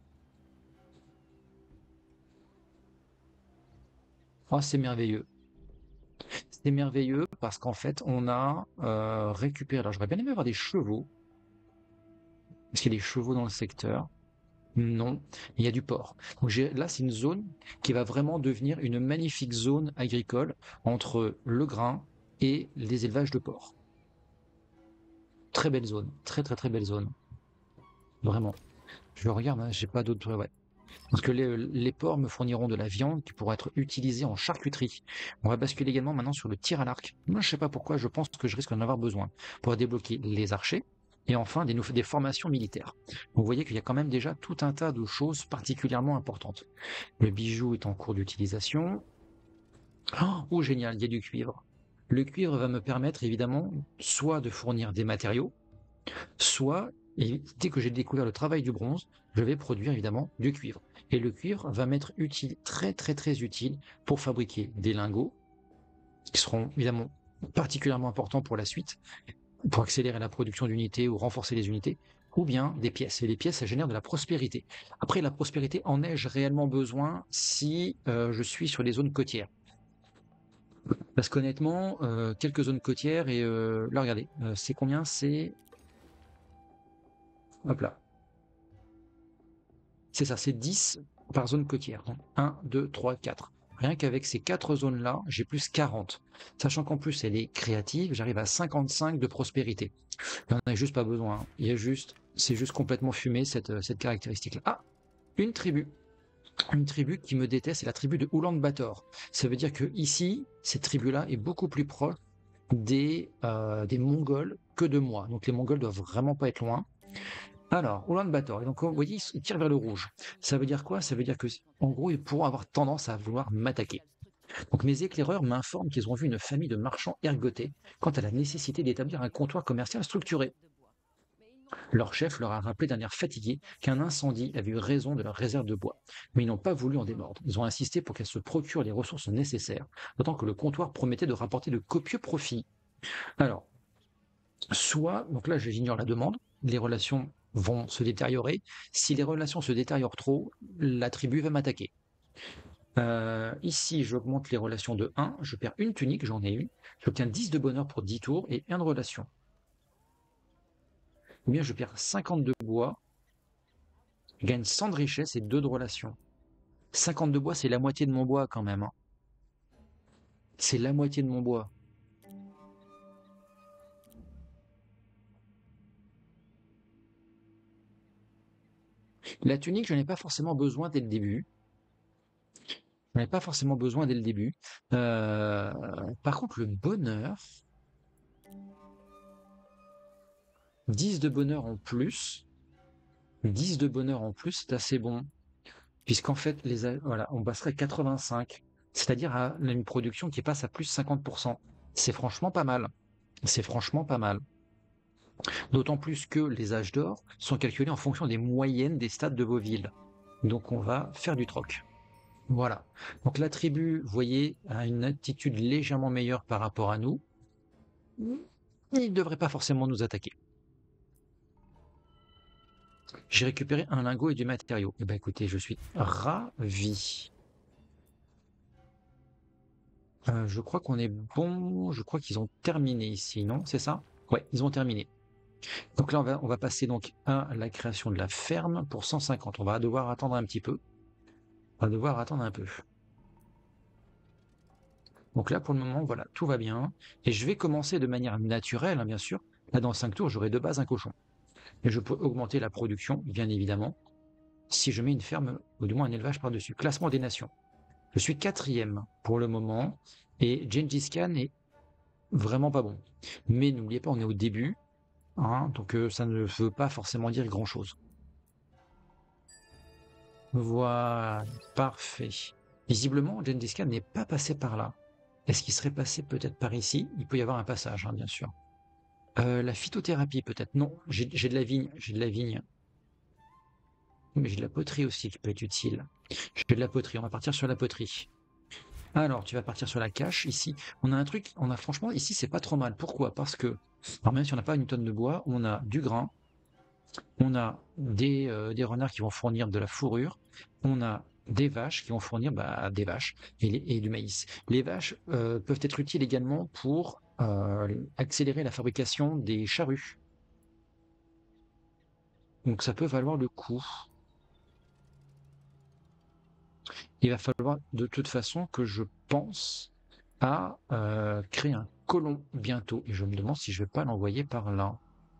A: oh c'est merveilleux. C'est merveilleux parce qu'en fait, on a euh, récupéré... Alors, j'aurais bien aimé avoir des chevaux. Est-ce qu'il y a des chevaux dans le secteur? Non, il y a du porc. Donc là, c'est une zone qui va vraiment devenir une magnifique zone agricole entre le grain et les élevages de porc. Très belle zone, très très très belle zone. Vraiment. Je regarde, hein, j'ai pas d'autres... Ouais. Parce que les, les porcs me fourniront de la viande qui pourra être utilisée en charcuterie. On va basculer également maintenant sur le tir à l'arc. Moi, je sais pas pourquoi, je pense que je risque d'en avoir besoin pour débloquer les archers et enfin des, des formations militaires. Vous voyez qu'il y a quand même déjà tout un tas de choses particulièrement importantes. Le bijou est en cours d'utilisation. Oh, oh, génial, il y a du cuivre. Le cuivre va me permettre évidemment soit de fournir des matériaux, soit, et dès que j'ai découvert le travail du bronze, je vais produire évidemment du cuivre. Et le cuivre va m'être utile, très très très utile pour fabriquer des lingots, qui seront évidemment particulièrement importants pour la suite, pour accélérer la production d'unités ou renforcer les unités, ou bien des pièces. Et les pièces, ça génère de la prospérité. Après, la prospérité, en ai-je réellement besoin si euh, je suis sur les zones côtières? Parce qu'honnêtement, euh, quelques zones côtières, et euh, là, regardez, euh, c'est combien? C'est... Hop là. C'est ça, c'est dix par zone côtière. un, deux, trois, quatre. Rien qu'avec ces quatre zones-là, j'ai plus quarante. Sachant qu'en plus, elle est créative, j'arrive à cinquante-cinq de prospérité. Il n'en a juste pas besoin. Hein. Il y a juste, c'est juste complètement fumé, cette, cette caractéristique-là. Ah, une tribu. Une tribu qui me déteste, c'est la tribu de Oulan-Bator. Ça veut dire que ici, cette tribu-là est beaucoup plus proche des, euh, des Mongols que de moi. Donc les Mongols doivent vraiment pas être loin. Alors, Oulan-Bator, et donc vous voyez, il tire vers le rouge. Ça veut dire quoi? Ça veut dire que, en gros, ils pourront avoir tendance à vouloir m'attaquer. Donc mes éclaireurs m'informent qu'ils ont vu une famille de marchands ergotés quant à la nécessité d'établir un comptoir commercial structuré. Leur chef leur a rappelé d'un air fatigué qu'un incendie avait eu raison de leur réserve de bois, mais ils n'ont pas voulu en démordre. Ils ont insisté pour qu'elle se procure les ressources nécessaires, d'autant que le comptoir promettait de rapporter de copieux profits. Alors, soit, donc là j'ignore la demande, les relations vont se détériorer. Si les relations se détériorent trop, la tribu va m'attaquer. Euh, ici, j'augmente les relations de un, je perds une tunique, j'en ai une, j'obtiens dix de bonheur pour dix tours et un de relation. Ou bien je perds cinquante de bois, je gagne cent de richesse et deux de relation. cinquante de bois, c'est la moitié de mon bois quand même. Hein. C'est la moitié de mon bois. La tunique, je n'en ai pas forcément besoin dès le début. Je n'en ai pas forcément besoin dès le début. Euh, par contre, le bonheur, dix de bonheur en plus, dix de bonheur en plus, c'est assez bon. Puisqu'en fait, les, a- voilà, on passerait quatre-vingt-cinq, c'est-à-dire à une production qui passe à plus cinquante pour cent. C'est franchement pas mal. C'est franchement pas mal. D'autant plus que les âges d'or sont calculés en fonction des moyennes des stades de vos villes. Donc on va faire du troc. Voilà. Donc la tribu, vous voyez, a une attitude légèrement meilleure par rapport à nous. Il ne devrait pas forcément nous attaquer. J'ai récupéré un lingot et du matériau. Eh ben écoutez, je suis ravi. Euh, je crois qu'on est bon. Je crois qu'ils ont terminé ici, non? C'est ça? Ouais, ils ont terminé. Donc là, on va, on va passer donc à la création de la ferme pour cent cinquante. On va devoir attendre un petit peu. On va devoir attendre un peu. Donc là, pour le moment, voilà, tout va bien. Et je vais commencer de manière naturelle, hein, bien sûr. Là, dans cinq tours, j'aurai de base un cochon. Et je peux augmenter la production, bien évidemment, si je mets une ferme, ou du moins un élevage par-dessus. Classement des nations. Je suis quatrième pour le moment. Et Gengis Khan est vraiment pas bon. Mais n'oubliez pas, on est au début. Hein, donc euh, ça ne veut pas forcément dire grand-chose. Voilà, parfait. Visiblement, Gengis Khan n'est pas passé par là. Est-ce qu'il serait passé peut-être par ici? Il peut y avoir un passage, hein, bien sûr. Euh, la phytothérapie, peut-être. Non, j'ai j'ai de la vigne, j'ai de la vigne. Mais j'ai de la poterie aussi qui peut être utile. J'ai de la poterie, on va partir sur la poterie. Alors, tu vas partir sur la cache, ici. On a un truc, on a franchement, ici, c'est pas trop mal. Pourquoi? Parce que, alors même si on n'a pas une tonne de bois, on a du grain, on a des, euh, des renards qui vont fournir de la fourrure, on a des vaches qui vont fournir bah, des vaches et, les- et du maïs. Les vaches euh, peuvent être utiles également pour euh, accélérer la fabrication des charrues. Donc ça peut valoir le coup. Il va falloir de toute façon que je pense à euh, créer un colon bientôt. Et je me demande si je vais pas l'envoyer par là.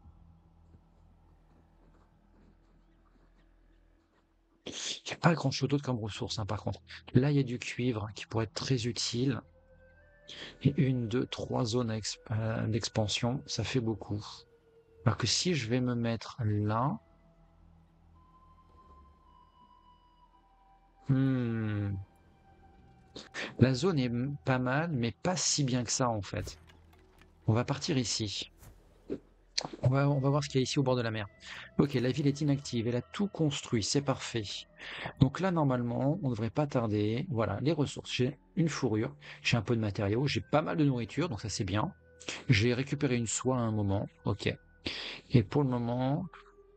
A: Il n'y a pas grand chose d'autre comme ressource, hein, par contre. Là, il y a du cuivre qui pourrait être très utile. Et une, deux, trois zones euh, d'expansion, ça fait beaucoup. Alors que si je vais me mettre là, hmm, la zone est pas mal, mais pas si bien que ça en fait. On va partir ici. On va, on va voir ce qu'il y a ici au bord de la mer. Ok, la ville est inactive, elle a tout construit, c'est parfait. Donc là, normalement, on ne devrait pas tarder. Voilà, les ressources. J'ai une fourrure, j'ai un peu de matériaux, j'ai pas mal de nourriture, donc ça c'est bien. J'ai récupéré une soie à un moment, ok. Et pour le moment,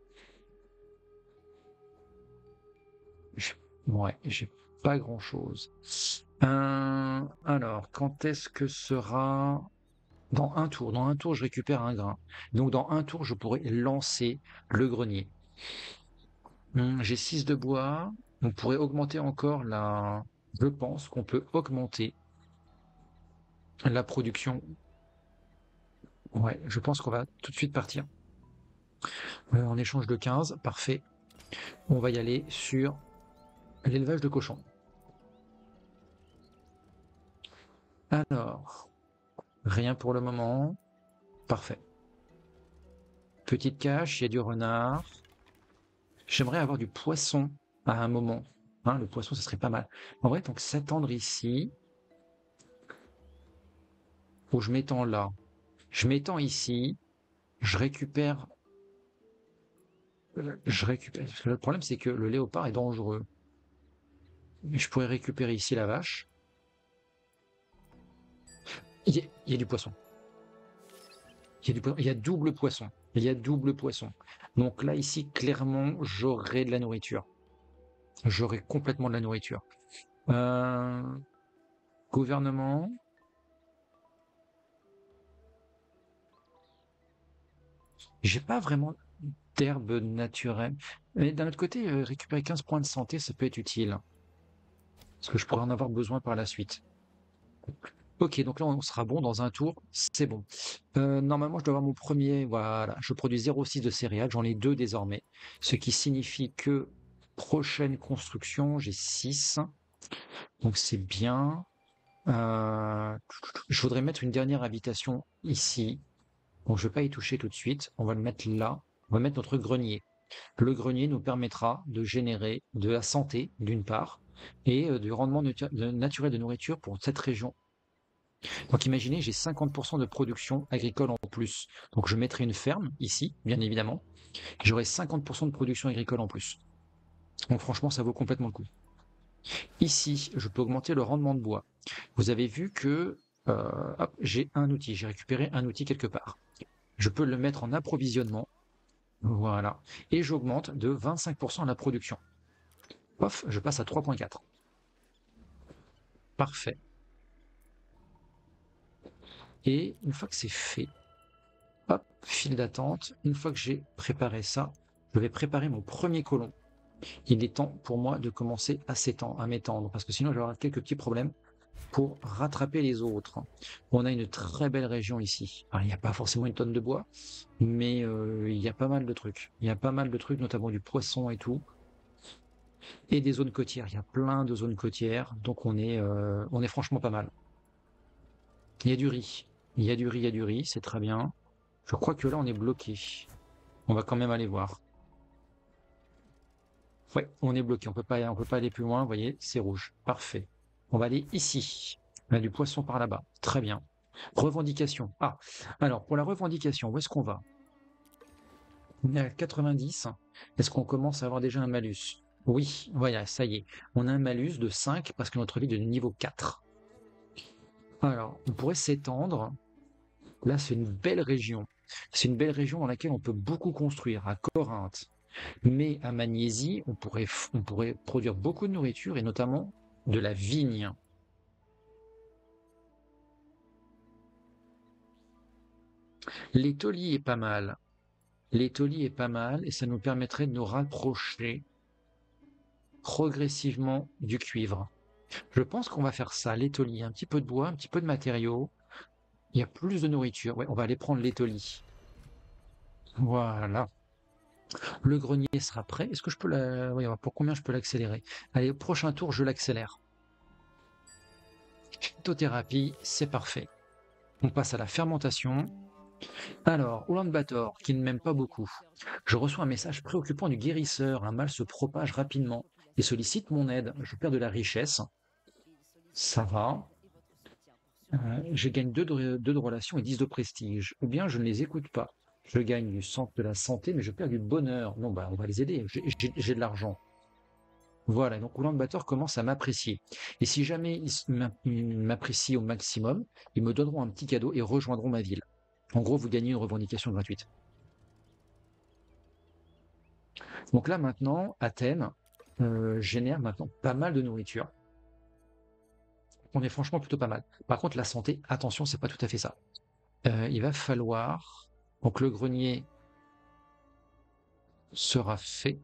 A: ouais, j'ai pas grand-chose. Euh, alors, quand est-ce que sera... Dans un tour. Dans un tour, je récupère un grain. Donc dans un tour, je pourrais lancer le grenier. Hum, j'ai six de bois. On pourrait augmenter encore la... Je pense qu'on peut augmenter la production. Ouais, je pense qu'on va tout de suite partir. Euh, en échange de quinze, parfait. On va y aller sur l'élevage de cochons. Alors, rien pour le moment. Parfait. Petite cache, il y a du renard. J'aimerais avoir du poisson à un moment. Hein, le poisson, ça serait pas mal. En vrai, donc s'attendre ici, où je m'étends là. Je m'étends ici, je récupère. Je récupère. Parce que le problème, c'est que le léopard est dangereux. Je pourrais récupérer ici la vache. Il y a, il y a du poisson. Il y a du poisson. Il y a double poisson. Il y a double poisson. Donc là, ici, clairement, j'aurai de la nourriture. J'aurai complètement de la nourriture. Euh, gouvernement. J'ai pas vraiment d'herbe naturelle. Mais d'un autre côté, euh, récupérer quinze points de santé, ça peut être utile. Parce que je pourrais en avoir besoin par la suite. Ok, donc là, on sera bon dans un tour, c'est bon. Euh, normalement, je dois avoir mon premier, voilà, je produis zéro virgule six de céréales, j'en ai deux désormais, ce qui signifie que prochaine construction, j'ai six, donc c'est bien. Euh, je voudrais mettre une dernière habitation ici, donc je ne vais pas y toucher tout de suite, on va le mettre là, on va mettre notre grenier. Le grenier nous permettra de générer de la santé, d'une part, et euh, du rendement natu- de- naturel de nourriture pour cette région. Donc imaginez, j'ai cinquante pour cent de production agricole en plus. Donc je mettrai une ferme ici, bien évidemment. J'aurai cinquante pour cent de production agricole en plus. Donc franchement, ça vaut complètement le coup. Ici, je peux augmenter le rendement de bois. Vous avez vu que euh, hop, j'ai un outil, j'ai récupéré un outil quelque part. Je peux le mettre en approvisionnement. Voilà. Et j'augmente de vingt-cinq pour cent la production. Pof, je passe à trois virgule quatre. Parfait. Et une fois que c'est fait, hop, file d'attente. Une fois que j'ai préparé ça, je vais préparer mon premier colon. Il est temps pour moi de commencer à s'étendre, à m'étendre, parce que sinon je vais avoir quelques petits problèmes pour rattraper les autres. On a une très belle région ici. Alors, il n'y a pas forcément une tonne de bois, mais euh, il y a pas mal de trucs. Il y a pas mal de trucs, notamment du poisson et tout, et des zones côtières. Il y a plein de zones côtières, donc on est, euh, on est franchement pas mal. Il y a du riz. Il y a du riz, il y a du riz, c'est très bien. Je crois que là on est bloqué. On va quand même aller voir. Ouais, on est bloqué, on peut pas, on peut pas aller plus loin, vous voyez, c'est rouge. Parfait. On va aller ici. On a du poisson par là-bas. Très bien. Revendication. Ah, alors pour la revendication, où est-ce qu'on va? On est à quatre-vingt-dix. Est-ce qu'on commence à avoir déjà un malus? Oui, voilà, ça y est. On a un malus de cinq parce que notre ville est de niveau quatre. Alors, on pourrait s'étendre. Là, c'est une belle région. C'est une belle région dans laquelle on peut beaucoup construire, à Corinthe. Mais à Magnésie, on pourrait, on pourrait produire beaucoup de nourriture et notamment de la vigne. L'étoli est pas mal. L'étoli est pas mal et ça nous permettrait de nous rapprocher progressivement du cuivre. Je pense qu'on va faire ça, l'étoli, un petit peu de bois, un petit peu de matériaux. Il y a plus de nourriture. Ouais, on va aller prendre l'étoli. Voilà. Le grenier sera prêt. Est-ce que je peux la... Oui, pour combien je peux l'accélérer? Allez, au prochain tour, je l'accélère. Phytothérapie, c'est parfait. On passe à la fermentation. Alors, Ulaanbaatar, qui ne m'aime pas beaucoup. Je reçois un message préoccupant du guérisseur. Un mal se propage rapidement et sollicite mon aide. Je perds de la richesse. Ça va. Euh, je gagne deux de, deux de relation et dix de prestige. Ou bien je ne les écoute pas. Je gagne du centre de la santé, mais je perds du bonheur. Non, bah, on va les aider. J'ai de l'argent. Voilà, donc Ulaanbaatar commence à m'apprécier. Et si jamais ils m'apprécient au maximum, ils me donneront un petit cadeau et rejoindront ma ville. En gros, vous gagnez une revendication gratuite. Donc là maintenant, Athènes euh, génère maintenant pas mal de nourriture. On est franchement plutôt pas mal. Par contre, la santé, attention, c'est pas tout à fait ça. Euh, il va falloir. Donc le grenier sera fait.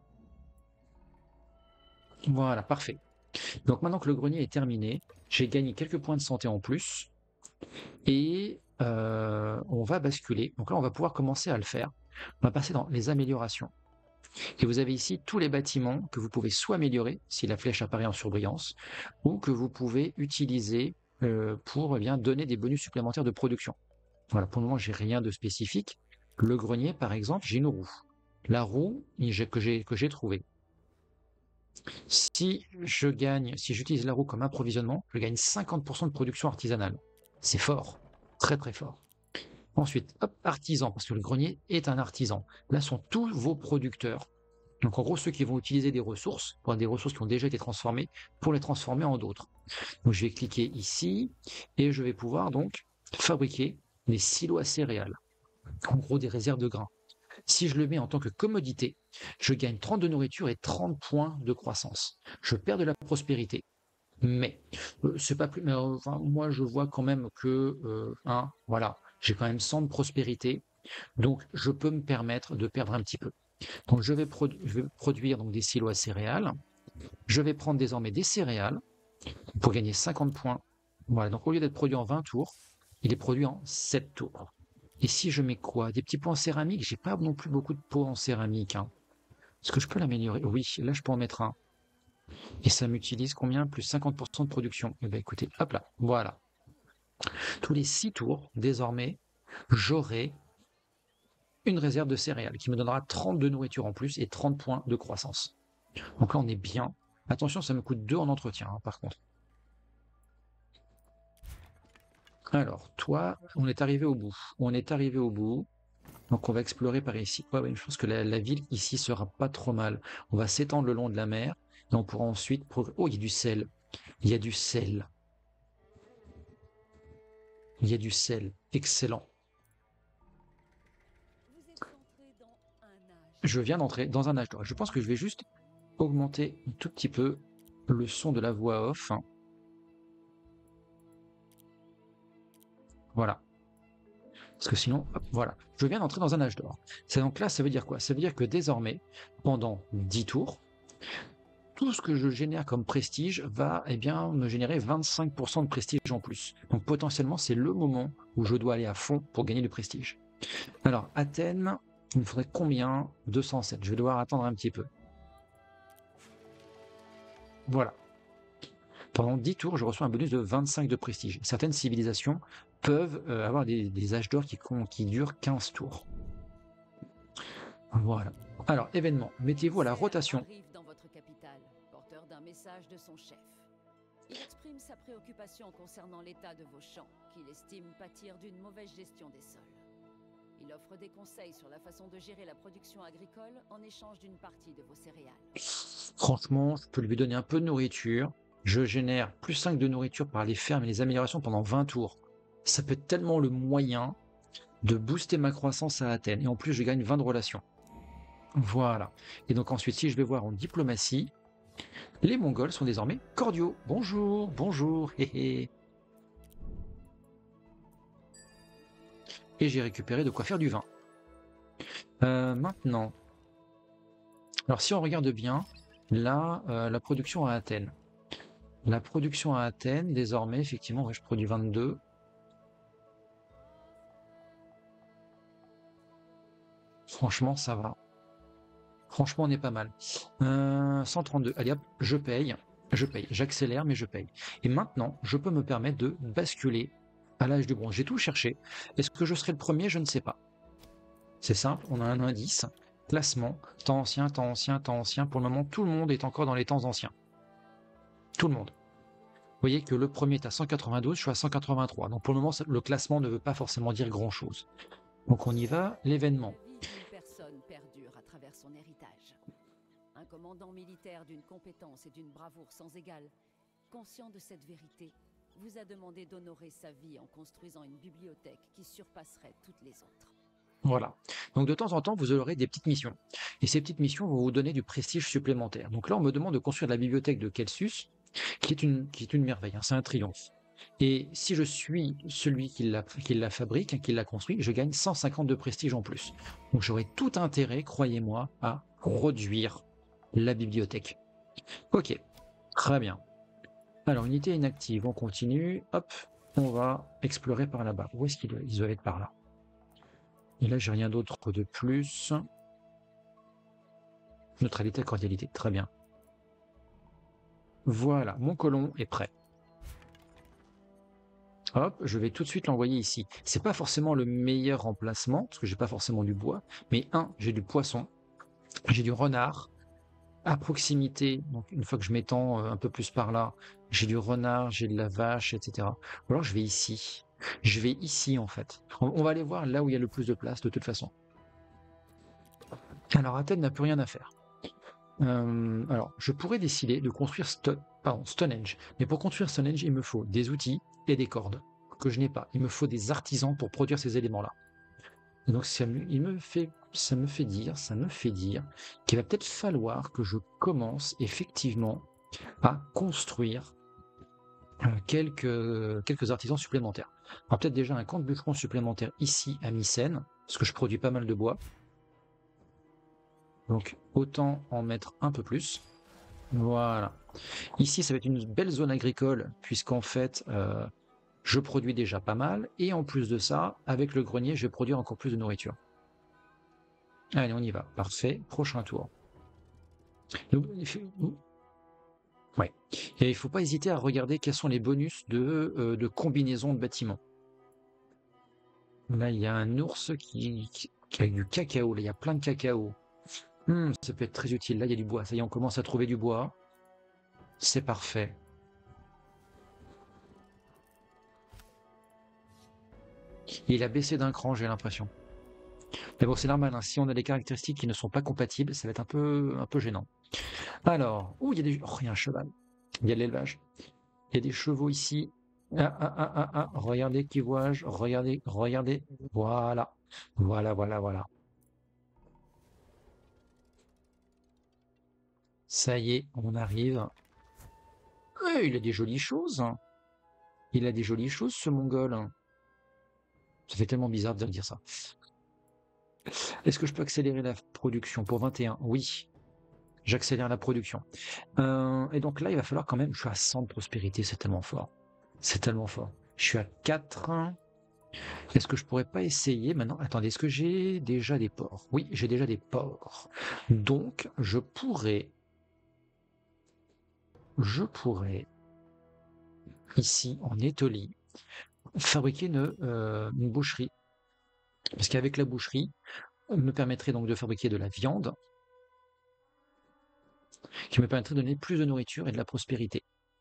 A: Voilà, parfait. Donc maintenant que le grenier est terminé, j'ai gagné quelques points de santé en plus. Et euh, on va basculer. Donc là, on va pouvoir commencer à le faire. On va passer dans les améliorations. Et vous avez ici tous les bâtiments que vous pouvez soit améliorer, si la flèche apparaît en surbrillance, ou que vous pouvez utiliser euh, pour eh bien, donner des bonus supplémentaires de production. Voilà, pour le moment, j'ai rien de spécifique. Le grenier, par exemple, j'ai une roue. La roue que j'ai que j'ai trouvée. Si je gagne, si j'utilise la roue comme approvisionnement, je gagne cinquante pour cent de production artisanale. C'est fort, très très fort. Ensuite, hop, artisan, parce que le grenier est un artisan. Là sont tous vos producteurs. Donc en gros, ceux qui vont utiliser des ressources, pour des ressources qui ont déjà été transformées, pour les transformer en d'autres. Donc je vais cliquer ici, et je vais pouvoir donc fabriquer des silos à céréales. En gros, des réserves de grains. Si je le mets en tant que commodité, je gagne trente de nourriture et trente points de croissance. Je perds de la prospérité. Mais euh, c'est pas plus. Mais, euh, enfin, moi, je vois quand même que, euh, hein, voilà, j'ai quand même cent de prospérité, donc je peux me permettre de perdre un petit peu. Donc je vais, produ je vais produire donc des silos à céréales. Je vais prendre désormais des céréales pour gagner cinquante points Voilà, donc au lieu d'être produit en vingt tours, il est produit en sept tours. Et si je mets quoi? Des petits pots en céramique? J'ai pas non plus beaucoup de pots en céramique. Hein. Est-ce que je peux l'améliorer? Oui, là je peux en mettre un. Et ça m'utilise combien? Plus cinquante pour cent de production. Eh bien écoutez, hop là, voilà. Tous les six tours, désormais, j'aurai une réserve de céréales qui me donnera trente de nourriture en plus et trente points de croissance. Donc là on est bien. Attention, ça me coûte deux en entretien hein, par contre. Alors, toi, on est arrivé au bout. On est arrivé au bout. Donc on va explorer par ici. Ouais, ouais, je pense que la, la ville ici sera pas trop mal. On va s'étendre le long de la mer et on pourra ensuite... Oh, il y a du sel. Il y a du sel. Il y a du sel. Excellent. Je viens d'entrer dans un âge d'or. Je pense que je vais juste augmenter un tout petit peu le son de la voix off. Voilà. Parce que sinon, hop, voilà. Je viens d'entrer dans un âge d'or. Donc là, ça veut dire quoi? Ça veut dire que désormais, pendant dix tours, tout ce que je génère comme prestige va eh bien, me générer vingt-cinq pour cent de prestige en plus. Donc potentiellement, c'est le moment où je dois aller à fond pour gagner du prestige. Alors, Athènes, il me faudrait combien? deux cent sept. Je vais devoir attendre un petit peu. Voilà. Pendant dix tours, je reçois un bonus de vingt-cinq de prestige. Certaines civilisations peuvent euh, avoir des, des âges d'or qui, qui durent quinze tours. Voilà. Alors, événement, mettez-vous à la rotation.
B: Arrive dans votre capitale, porteur d'un message de son chef. Il exprime sa préoccupation concernant l'état de vos champs, qu'il estime pâtir d'une mauvaise gestion des sols. Il offre des conseils sur la façon de gérer la production agricole en échange d'une partie de vos céréales.
A: Franchement, je peux lui donner un peu de nourriture. Je génère plus cinq de nourriture par les fermes et les améliorations pendant vingt tours. Ça peut être tellement le moyen de booster ma croissance à Athènes. Et en plus, je gagne vingt de relations. Voilà. Et donc ensuite, si je vais voir en diplomatie, les Mongols sont désormais cordiaux. Bonjour, bonjour, hé hé. Et j'ai récupéré de quoi faire du vin. Euh, maintenant, alors si on regarde bien, là, euh, la production à Athènes. La production à Athènes, désormais, effectivement, ouais, je produis vingt-deux. Franchement, ça va. Franchement, on est pas mal. Euh, cent trente-deux. Allez hop, je paye. Je paye. J'accélère, mais je paye. Et maintenant, je peux me permettre de basculer à l'âge du bronze. J'ai tout cherché. Est-ce que je serai le premier? Je ne sais pas. C'est simple, on a un indice. Classement, temps ancien, temps ancien, temps ancien. Pour le moment, tout le monde est encore dans les temps anciens. Tout le monde. Vous voyez que le premier est à cent quatre-vingt-douze, je suis à cent quatre-vingt-trois. Donc pour le moment, le classement ne veut pas forcément dire grand-chose. Donc on y va, l'événement.
B: Personne perdure à travers son héritage. Un commandant militaire d'une compétence et d'une bravoure sans égale, conscient de cette vérité, vous a demandé d'honorer sa vie en construisant une bibliothèque qui surpasserait toutes les autres.
A: Voilà. Donc de temps en temps, vous aurez des petites missions. Et ces petites missions vont vous donner du prestige supplémentaire. Donc là, on me demande de construire la bibliothèque de Celsus, qui est une, qui est une merveille, hein, c'est un triomphe. Et si je suis celui qui la, qui la fabrique, hein, qui l'a construit, je gagne cent cinquante de prestige en plus. Donc j'aurai tout intérêt, croyez-moi, à produire la bibliothèque. Ok, très bien. Alors, unité inactive, on continue. Hop, on va explorer par là-bas. Où est-ce qu'ils doivent, ils doivent être par là? Et là, j'ai rien d'autre de plus. Neutralité, cordialité, très bien. Voilà, mon colon est prêt. Hop, je vais tout de suite l'envoyer ici. C'est pas forcément le meilleur emplacement, parce que j'ai pas forcément du bois, mais un, j'ai du poisson, j'ai du renard. À proximité, donc une fois que je m'étends un peu plus par là, j'ai du renard, j'ai de la vache, et cetera. Ou alors je vais ici. Je vais ici en fait. On, on va aller voir là où il y a le plus de place de toute façon. Alors Athènes n'a plus rien à faire. Euh, alors, je pourrais décider de construire Sto pardon, Stonehenge. Mais pour construire Stonehenge, il me faut des outils et des cordes que je n'ai pas. Il me faut des artisans pour produire ces éléments-là. Et donc, ça me, il me fait, ça me fait dire, ça me fait dire qu'il va peut-être falloir que je commence effectivement à construire euh, quelques, quelques artisans supplémentaires. Alors peut-être déjà un camp de bûcherons supplémentaire ici à Mycène, parce que je produis pas mal de bois. Donc autant en mettre un peu plus. Voilà. Ici, ça va être une belle zone agricole, puisqu'en fait, euh, je produis déjà pas mal, et en plus de ça, avec le grenier, je vais produire encore plus de nourriture. Allez, on y va. Parfait. Prochain tour. Ouais. Et il ne faut pas hésiter à regarder quels sont les bonus de, euh, de combinaison de bâtiments. Là, il y a un ours qui, qui, qui a du cacao. Là, il y a plein de cacao. Hmm, ça peut être très utile. Là, il y a du bois. Ça y est, on commence à trouver du bois. C'est parfait. Il a baissé d'un cran, j'ai l'impression. Mais bon, c'est normal, hein. Si on a des caractéristiques qui ne sont pas compatibles, ça va être un peu, un peu gênant. Alors, ouh, il y a des... Oh, il y a un cheval. Il y a de l'élevage. Il y a des chevaux ici. Ah, ah, ah, ah, ah. Regardez qui vois-je. Regardez, regardez. Voilà. Voilà, voilà, voilà. Ça y est, on arrive. Eh, il a des jolies choses. Il a des jolies choses, ce Mongol. Ça fait tellement bizarre de dire ça. Est-ce que je peux accélérer la production pour vingt et un? Oui, j'accélère la production. Euh, et donc là, il va falloir quand même... Je suis à cent de prospérité, c'est tellement fort. C'est tellement fort. Je suis à quatre. Est-ce que je pourrais pas essayer maintenant? Attendez, est-ce que j'ai déjà des ports? Oui, j'ai déjà des ports. Donc, je pourrais... Je pourrais, ici, en Étolie, fabriquer une, euh, une boucherie. Parce qu'avec la boucherie, on me permettrait donc de fabriquer de la viande, qui me permettrait de donner plus de nourriture et de la prospérité.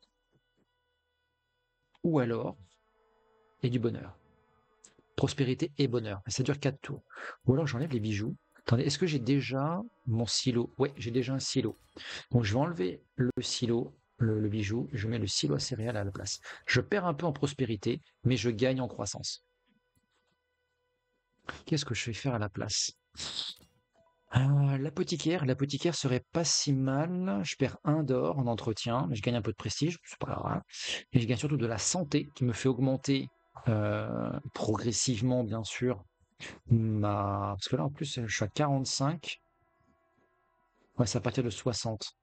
A: Ou alors, et du bonheur. Prospérité et bonheur. Ça dure quatre tours. Ou alors j'enlève les bijoux. Attendez, est-ce que j'ai déjà mon silo? Ouais, j'ai déjà un silo. Donc je vais enlever le silo, le, le bijou, je mets le silo à céréales à la place. Je perds un peu en prospérité, mais je gagne en croissance. Qu'est-ce que je vais faire à la place? Euh, l'apothicaire, l'apothicaire serait pas si mal. Je perds un d'or en entretien, mais je gagne un peu de prestige, c'est pas grave. Et je gagne surtout de la santé qui me fait augmenter euh, progressivement, bien sûr. Ma... Parce que là, en plus, je suis à quarante-cinq. Ouais, c'est à partir de soixante.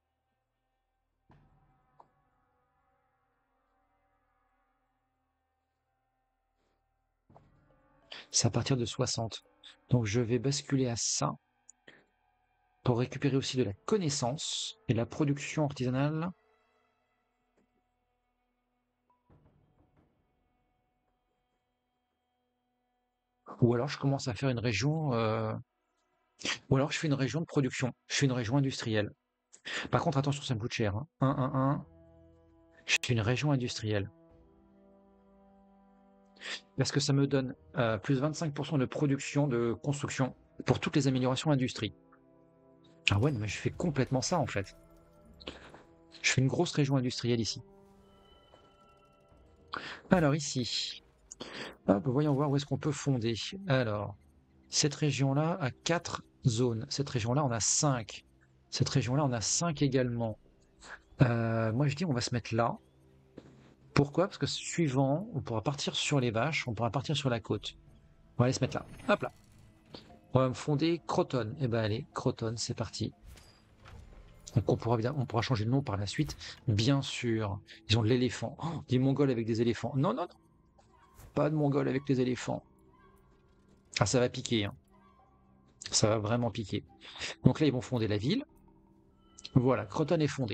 A: C'est à partir de soixante. Donc je vais basculer à ça pour récupérer aussi de la connaissance et de la production artisanale. Ou alors je commence à faire une région, euh, ou alors je fais une région de production. Je fais une région industrielle. Par contre, attention, ça me coûte cher. Hein. un, un, un. Je fais une région industrielle. Parce que ça me donne euh, plus vingt-cinq pour cent de production de construction pour toutes les améliorations industrie. Ah ouais, mais je fais complètement ça en fait. Je fais une grosse région industrielle ici. Alors ici, hop, voyons voir où est-ce qu'on peut fonder. Alors, cette région-là a quatre zones. Cette région-là, on a cinq. Cette région-là, on a cinq également. Euh, moi, je dis, on va se mettre là. Pourquoi? Parce que suivant, on pourra partir sur les vaches, on pourra partir sur la côte. On va aller se mettre là. Hop là. On va me fonder Croton. Eh ben allez, Croton, c'est parti. Donc on pourra, on pourra changer de nom par la suite. Bien sûr. Ils ont de l'éléphant. Oh, des Mongols avec des éléphants. Non, non, non. Pas de Mongols avec des éléphants. Ah, ça va piquer. Hein. Ça va vraiment piquer. Donc là, ils vont fonder la ville. Voilà, Croton est fondé.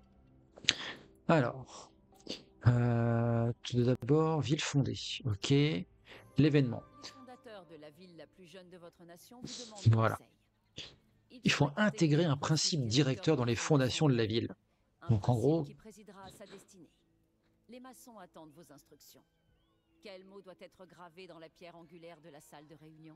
A: Alors, euh, tout d'abord, ville fondée. Ok. L'événement.
B: Le fondateur de la ville la plus jeune de votre nation vous demande
A: Voilà.
B: conseil.
A: Il faut intégrer un principe directeur dans les fondations de la ville. Donc en gros,
B: qui présidera à sa destinée. Les maçons attendent vos instructions. Quel mot doit être gravé dans la pierre angulaire de la salle de réunion?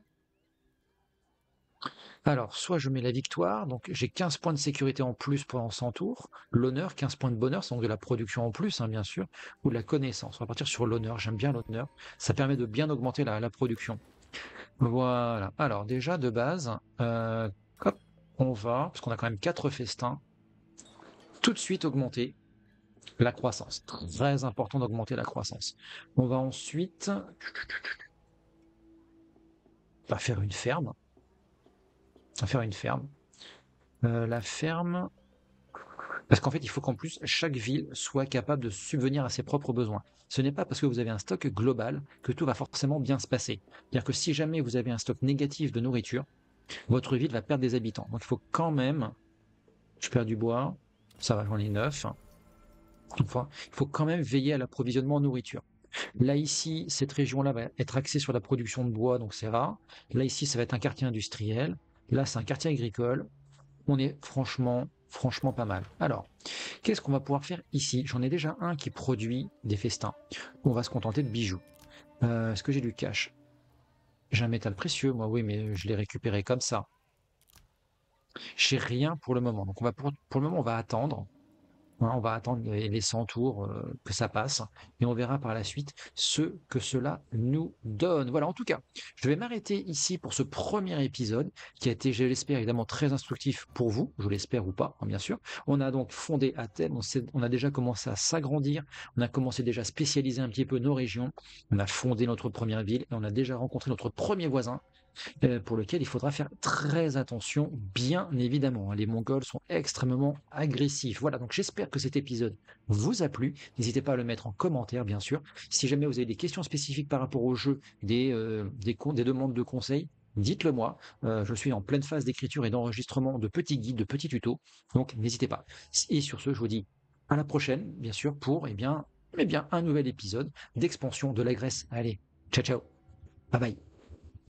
A: alors, soit je mets la victoire, donc j'ai quinze points de sécurité en plus pendant cent tours, l'honneur, quinze points de bonheur, c'est donc de la production en plus, hein, bien sûr, ou de la connaissance. On va partir sur l'honneur, j'aime bien l'honneur, ça permet de bien augmenter la, la production. Voilà, alors déjà de base, euh, hop, on va, parce qu'on a quand même quatre festins, tout de suite augmenter la croissance. Très important d'augmenter la croissance. On va ensuite on va faire une ferme. On va faire une ferme. Euh, la ferme, Parce qu'en fait, il faut qu'en plus, chaque ville soit capable de subvenir à ses propres besoins. Ce n'est pas parce que vous avez un stock global que tout va forcément bien se passer. C'est-à-dire que si jamais vous avez un stock négatif de nourriture, votre ville va perdre des habitants. Donc il faut quand même... Je perds du bois, ça va, j'en ai neuf. Enfin, il faut quand même veiller à l'approvisionnement en nourriture. Là, ici, cette région-là va être axée sur la production de bois, donc c'est rare. Là, ici, ça va être un quartier industriel. Là, c'est un quartier agricole. On est franchement, franchement pas mal. Alors, qu'est-ce qu'on va pouvoir faire ici? J'en ai déjà un qui produit des festins. On va se contenter de bijoux. Euh, Est-ce que j'ai du cash? J'ai un métal précieux, moi, oui, mais je l'ai récupéré comme ça. J'ai rien pour le moment. Donc, on va pour, pour le moment, on va attendre. Hein, on va attendre les les cent tours euh, que ça passe et on verra par la suite ce que cela nous donne. Voilà, en tout cas, je vais m'arrêter ici pour ce premier épisode qui a été, je l'espère, évidemment très instructif pour vous, je l'espère ou pas, hein, bien sûr. On a donc fondé Athènes, on, s'est- on a déjà commencé à s'agrandir, on a commencé déjà à spécialiser un petit peu nos régions, on a fondé notre première ville et on a déjà rencontré notre premier voisin euh, pour lequel il faudra faire très attention, bien évidemment, hein. Les Mongols sont extrêmement agressifs. Voilà, donc j'espère que cet épisode vous a plu. N'hésitez pas à le mettre en commentaire, bien sûr. Si jamais vous avez des questions spécifiques par rapport au jeu, des, euh, des, con- des demandes de conseils, dites-le moi. Euh, je suis en pleine phase d'écriture et d'enregistrement de petits guides, de petits tutos. Donc n'hésitez pas. Et sur ce, je vous dis à la prochaine, bien sûr, pour eh bien, eh bien, un nouvel épisode d'expansion de la Grèce. Allez, ciao ciao, bye bye.